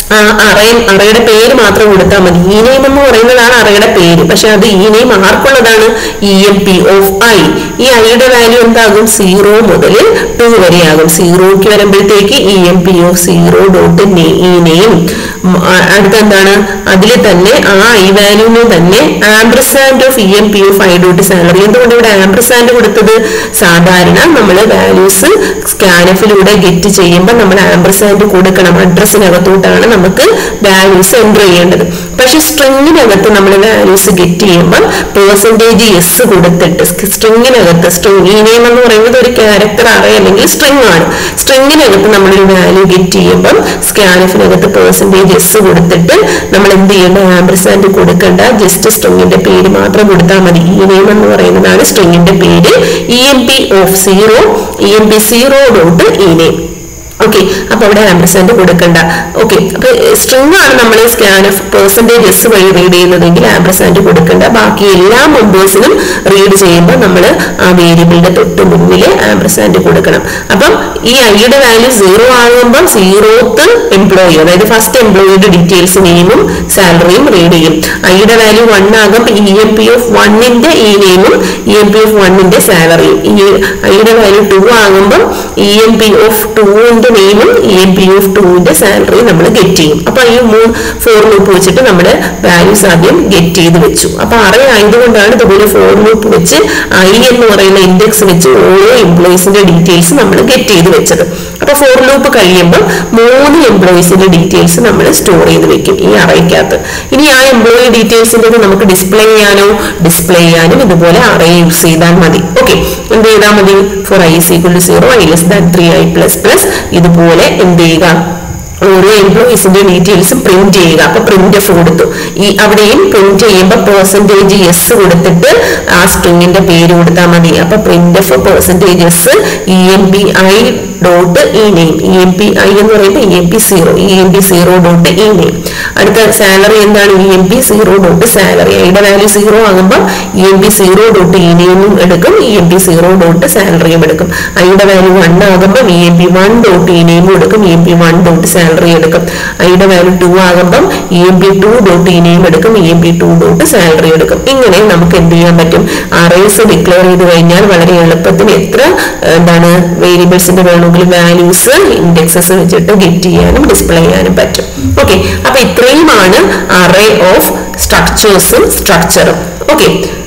അറേ അറയുടെ പേര് മാത്രം കൊടുത്താൽ മതി. ഇ നെയിം എന്ന് പറയുന്നതാണ് അറയുടെ പേര്. പക്ഷെ അത് ഇ നെയിം ആർക്കുള്ളതാണ്? E M P of I. ഈ ഐയുടെ വാല്യൂ എന്താകും? സീറോ മുതൽ ടു വരെയാകും. സീറോക്ക് വരുമ്പോഴത്തേക്ക് E M P of zero dot E name. അടുത്ത എന്താണ്? അതിൽ തന്നെ ആ ഐ വാല്യൂവിന് തന്നെ ampersand of E M P of I dot salary. എന്തുകൊണ്ട് ഇവിടെ ആംബ്രസാൻഡ് കൊടുത്തത്? സാധാരണ നമ്മൾ വാല്യൂസ് സ്കാനഫിലൂടെ ഗെറ്റ് ചെയ്യുമ്പോൾ നമ്മൾ ആംബ്രസാൻഡ് കൊടുക്കണം. അഡ്രസ്സിനകത്തോട്ടാണ് നമുക്ക് വാല്യൂസ് എൻ്റർ ചെയ്യേണ്ടത്. പക്ഷെ സ്ട്രിങ്ങിനകത്ത് നമ്മൾ വാല്യൂസ് ഗെറ്റ് ചെയ്യുമ്പോൾ പെർസെന്റേജ് എസ് കൊടുത്തിട്ട് സ്ട്രിങ്ങിനകത്ത്, സ്ട്രിങ് ഇ നെയിം എന്ന് പറയുന്നത് ഒരു ക്യാരക്ടർ അറേ അല്ലെങ്കിൽ സ്ട്രിങ് ആണ്. സ്ട്രിങ്ങിനകത്ത് നമ്മളൊരു വാല്യൂ ഗെറ്റ് ചെയ്യുമ്പോൾ സ്കാനഫിനകത്ത് പെർസെന്റേജ് എസ് കൊടുത്തിട്ട് നമ്മൾ എന്ത് ചെയ്യേണ്ട? ആംബ്രസാൻഡ് കൊടുക്കേണ്ട. ജസ്റ്റ് സ്ട്രിങ്ങിന്റെ പേര് മാത്രം കൊടുത്താൽ മതി. ഇ നെയിം എന്ന് പറയുന്നതാണ് സ്ട്രിങ്ങിന്റെ പേര്. E M P of zero, E M P zero dot E name. Okay, അപ്പൊ അവിടെ ആംബ്രസാൻഡ് കൊടുക്കണ്ട. ഓക്കെ, അപ്പൊ സ്ട്രിങ് ആണ് നമ്മൾ സ്കാൻ ഓഫ് പെർസെന്റേജ് എസ് വഴി റീഡ് ചെയ്യുന്നതെങ്കിൽ ആംബ്രസാൻഡ് കൊടുക്കണ്ട. ബാക്കി എല്ലാ മെമ്പേഴ്സിനും റീഡ് ചെയ്യുമ്പോൾ നമ്മൾ ആ വേരിയബിളിന്റെ തൊട്ട് മുന്നിൽ ആംബ്രസാൻഡ് കൊടുക്കണം. അപ്പം ഈ ഐയുടെ വാല്യൂ സീറോ ആകുമ്പോൾ സീറോത്ത് എംപ്ലോയി, അതായത് ഫസ്റ്റ് എംപ്ലോയിയുടെ ഡീറ്റെയിൽസ് നെയിമും സാലറിയും റീഡ് ചെയ്യും. ഐയുടെ വാല്യൂ വൺ ആകുമ്പോൾ ഇ എം പി ഓഫ് വണ്ണിന്റെ ഇ നെയിമും ഇ എം പി ഓഫ് വണ്ണിന്റെ സാലറിയും. ഈ ഐയുടെ വാല്യൂ ടു ആകുമ്പോൾ ഇ എം പി ഓഫ് ടൂവിന്റെ നെയിമും ഇ എം പി ഓഫ് ടൂവിന്റെ സാലറി നമ്മൾ ഗെറ്റ് ചെയ്യും. അപ്പൊ ഈ മൂന്ന് ഫോർ ലൂപ്പ് വെച്ചിട്ട് നമ്മുടെ വാല്യൂസ് ആദ്യം ഗെറ്റ് ചെയ്ത് വെച്ചു. അപ്പൊ അറേ ആയതുകൊണ്ടാണ് ഇതുപോലെ ഫോർ ലൂപ്പ് വെച്ച് ഐ എന്ന് പറയുന്ന ഇൻഡെക്സ് വെച്ച് ഓരോ എംപ്ലോയീസിന്റെ ഡീറ്റെയിൽസ് നമ്മൾ ഗെറ്റ് ചെയ്ത് വെച്ചത്. അപ്പൊ ഫോർ ലൂപ്പ് കഴിയുമ്പോൾ മൂന്ന് എംപ്ലോയീസിന്റെ ഡീറ്റെയിൽസ് നമ്മൾ സ്റ്റോർ ചെയ്ത് വെക്കും ഈ അറേക്കകത്ത്. ഇനി ആ എംപ്ലോയി ഡീറ്റെയിൽസിന്റെ നമുക്ക് ഡിസ്പ്ലേ ചെയ്യാനോ ഡിസ്പ്ലേ ചെയ്യാനും ഇതുപോലെ അറേ യൂസ് ചെയ്താൽ മതി. ഓക്കെ, എന്ത് ചെയ്താൽ മതി? For I is equal to zero, I less than three, I plus plus ഇതുപോലെ എന്ത് ചെയ്യുക? ഓരോ എംപ്ലോയീസിന്റെ ഡീറ്റെയിൽസ് പ്രിന്റ് ചെയ്യുക. അപ്പൊ പ്രിന്റ് എഫ് കൊടുത്തു. ഈ അവിടെയും പ്രിന്റ് ചെയ്യുമ്പോൾ പെർസെന്റേജ് എസ് കൊടുത്തിട്ട് ആ സ്ട്രിങ്ങിന്റെ പേര് കൊടുത്താൽ മതി. അപ്പൊ print F percentage S E M P I dot E name. E M P I എന്ന് പറയുമ്പോൾ E M P zero, E M P zero dot E name. അടുത്ത സാലറി എന്താണ്? E M P zero dot salary. ഐയുടെ value zero ആകുമ്പോൾ E M P zero dot E നെയിമും എടുക്കും, E M P zero dot സാലറിയും എടുക്കും. ഐയുടെ value one ആകുമ്പോൾ E M P one dot E നെയിമും എടുക്കും, E M P one dot salary എടുക്കും. ഐയുടെ വാല്യൂ ടു ആകുമ്പോൾ E M P two dot E name എടുക്കും, E M P two dot salary എടുക്കും. ഇങ്ങനെ നമുക്ക് എന്ത് ചെയ്യാൻ പറ്റും? അറേസ് ഡിക്ലെയർ ചെയ്ത് കഴിഞ്ഞാൽ വളരെ എളുപ്പത്തിൽ എത്ര എന്താണ് വേരിയബിൾസിന്റെ വേണമെങ്കിലും വാല്യൂസ് ഇൻഡെക്സസ് വെച്ചിട്ട് ഗെറ്റ് ചെയ്യാനും ഡിസ്പ്ലേ ചെയ്യാനും പറ്റും. ഓക്കെ, അപ്പൊ ഇത്രയുമാണ് അറേ ഓഫ് സ്ട്രക്ചേഴ്സും സ്ട്രക്ചറും. ഓക്കെ,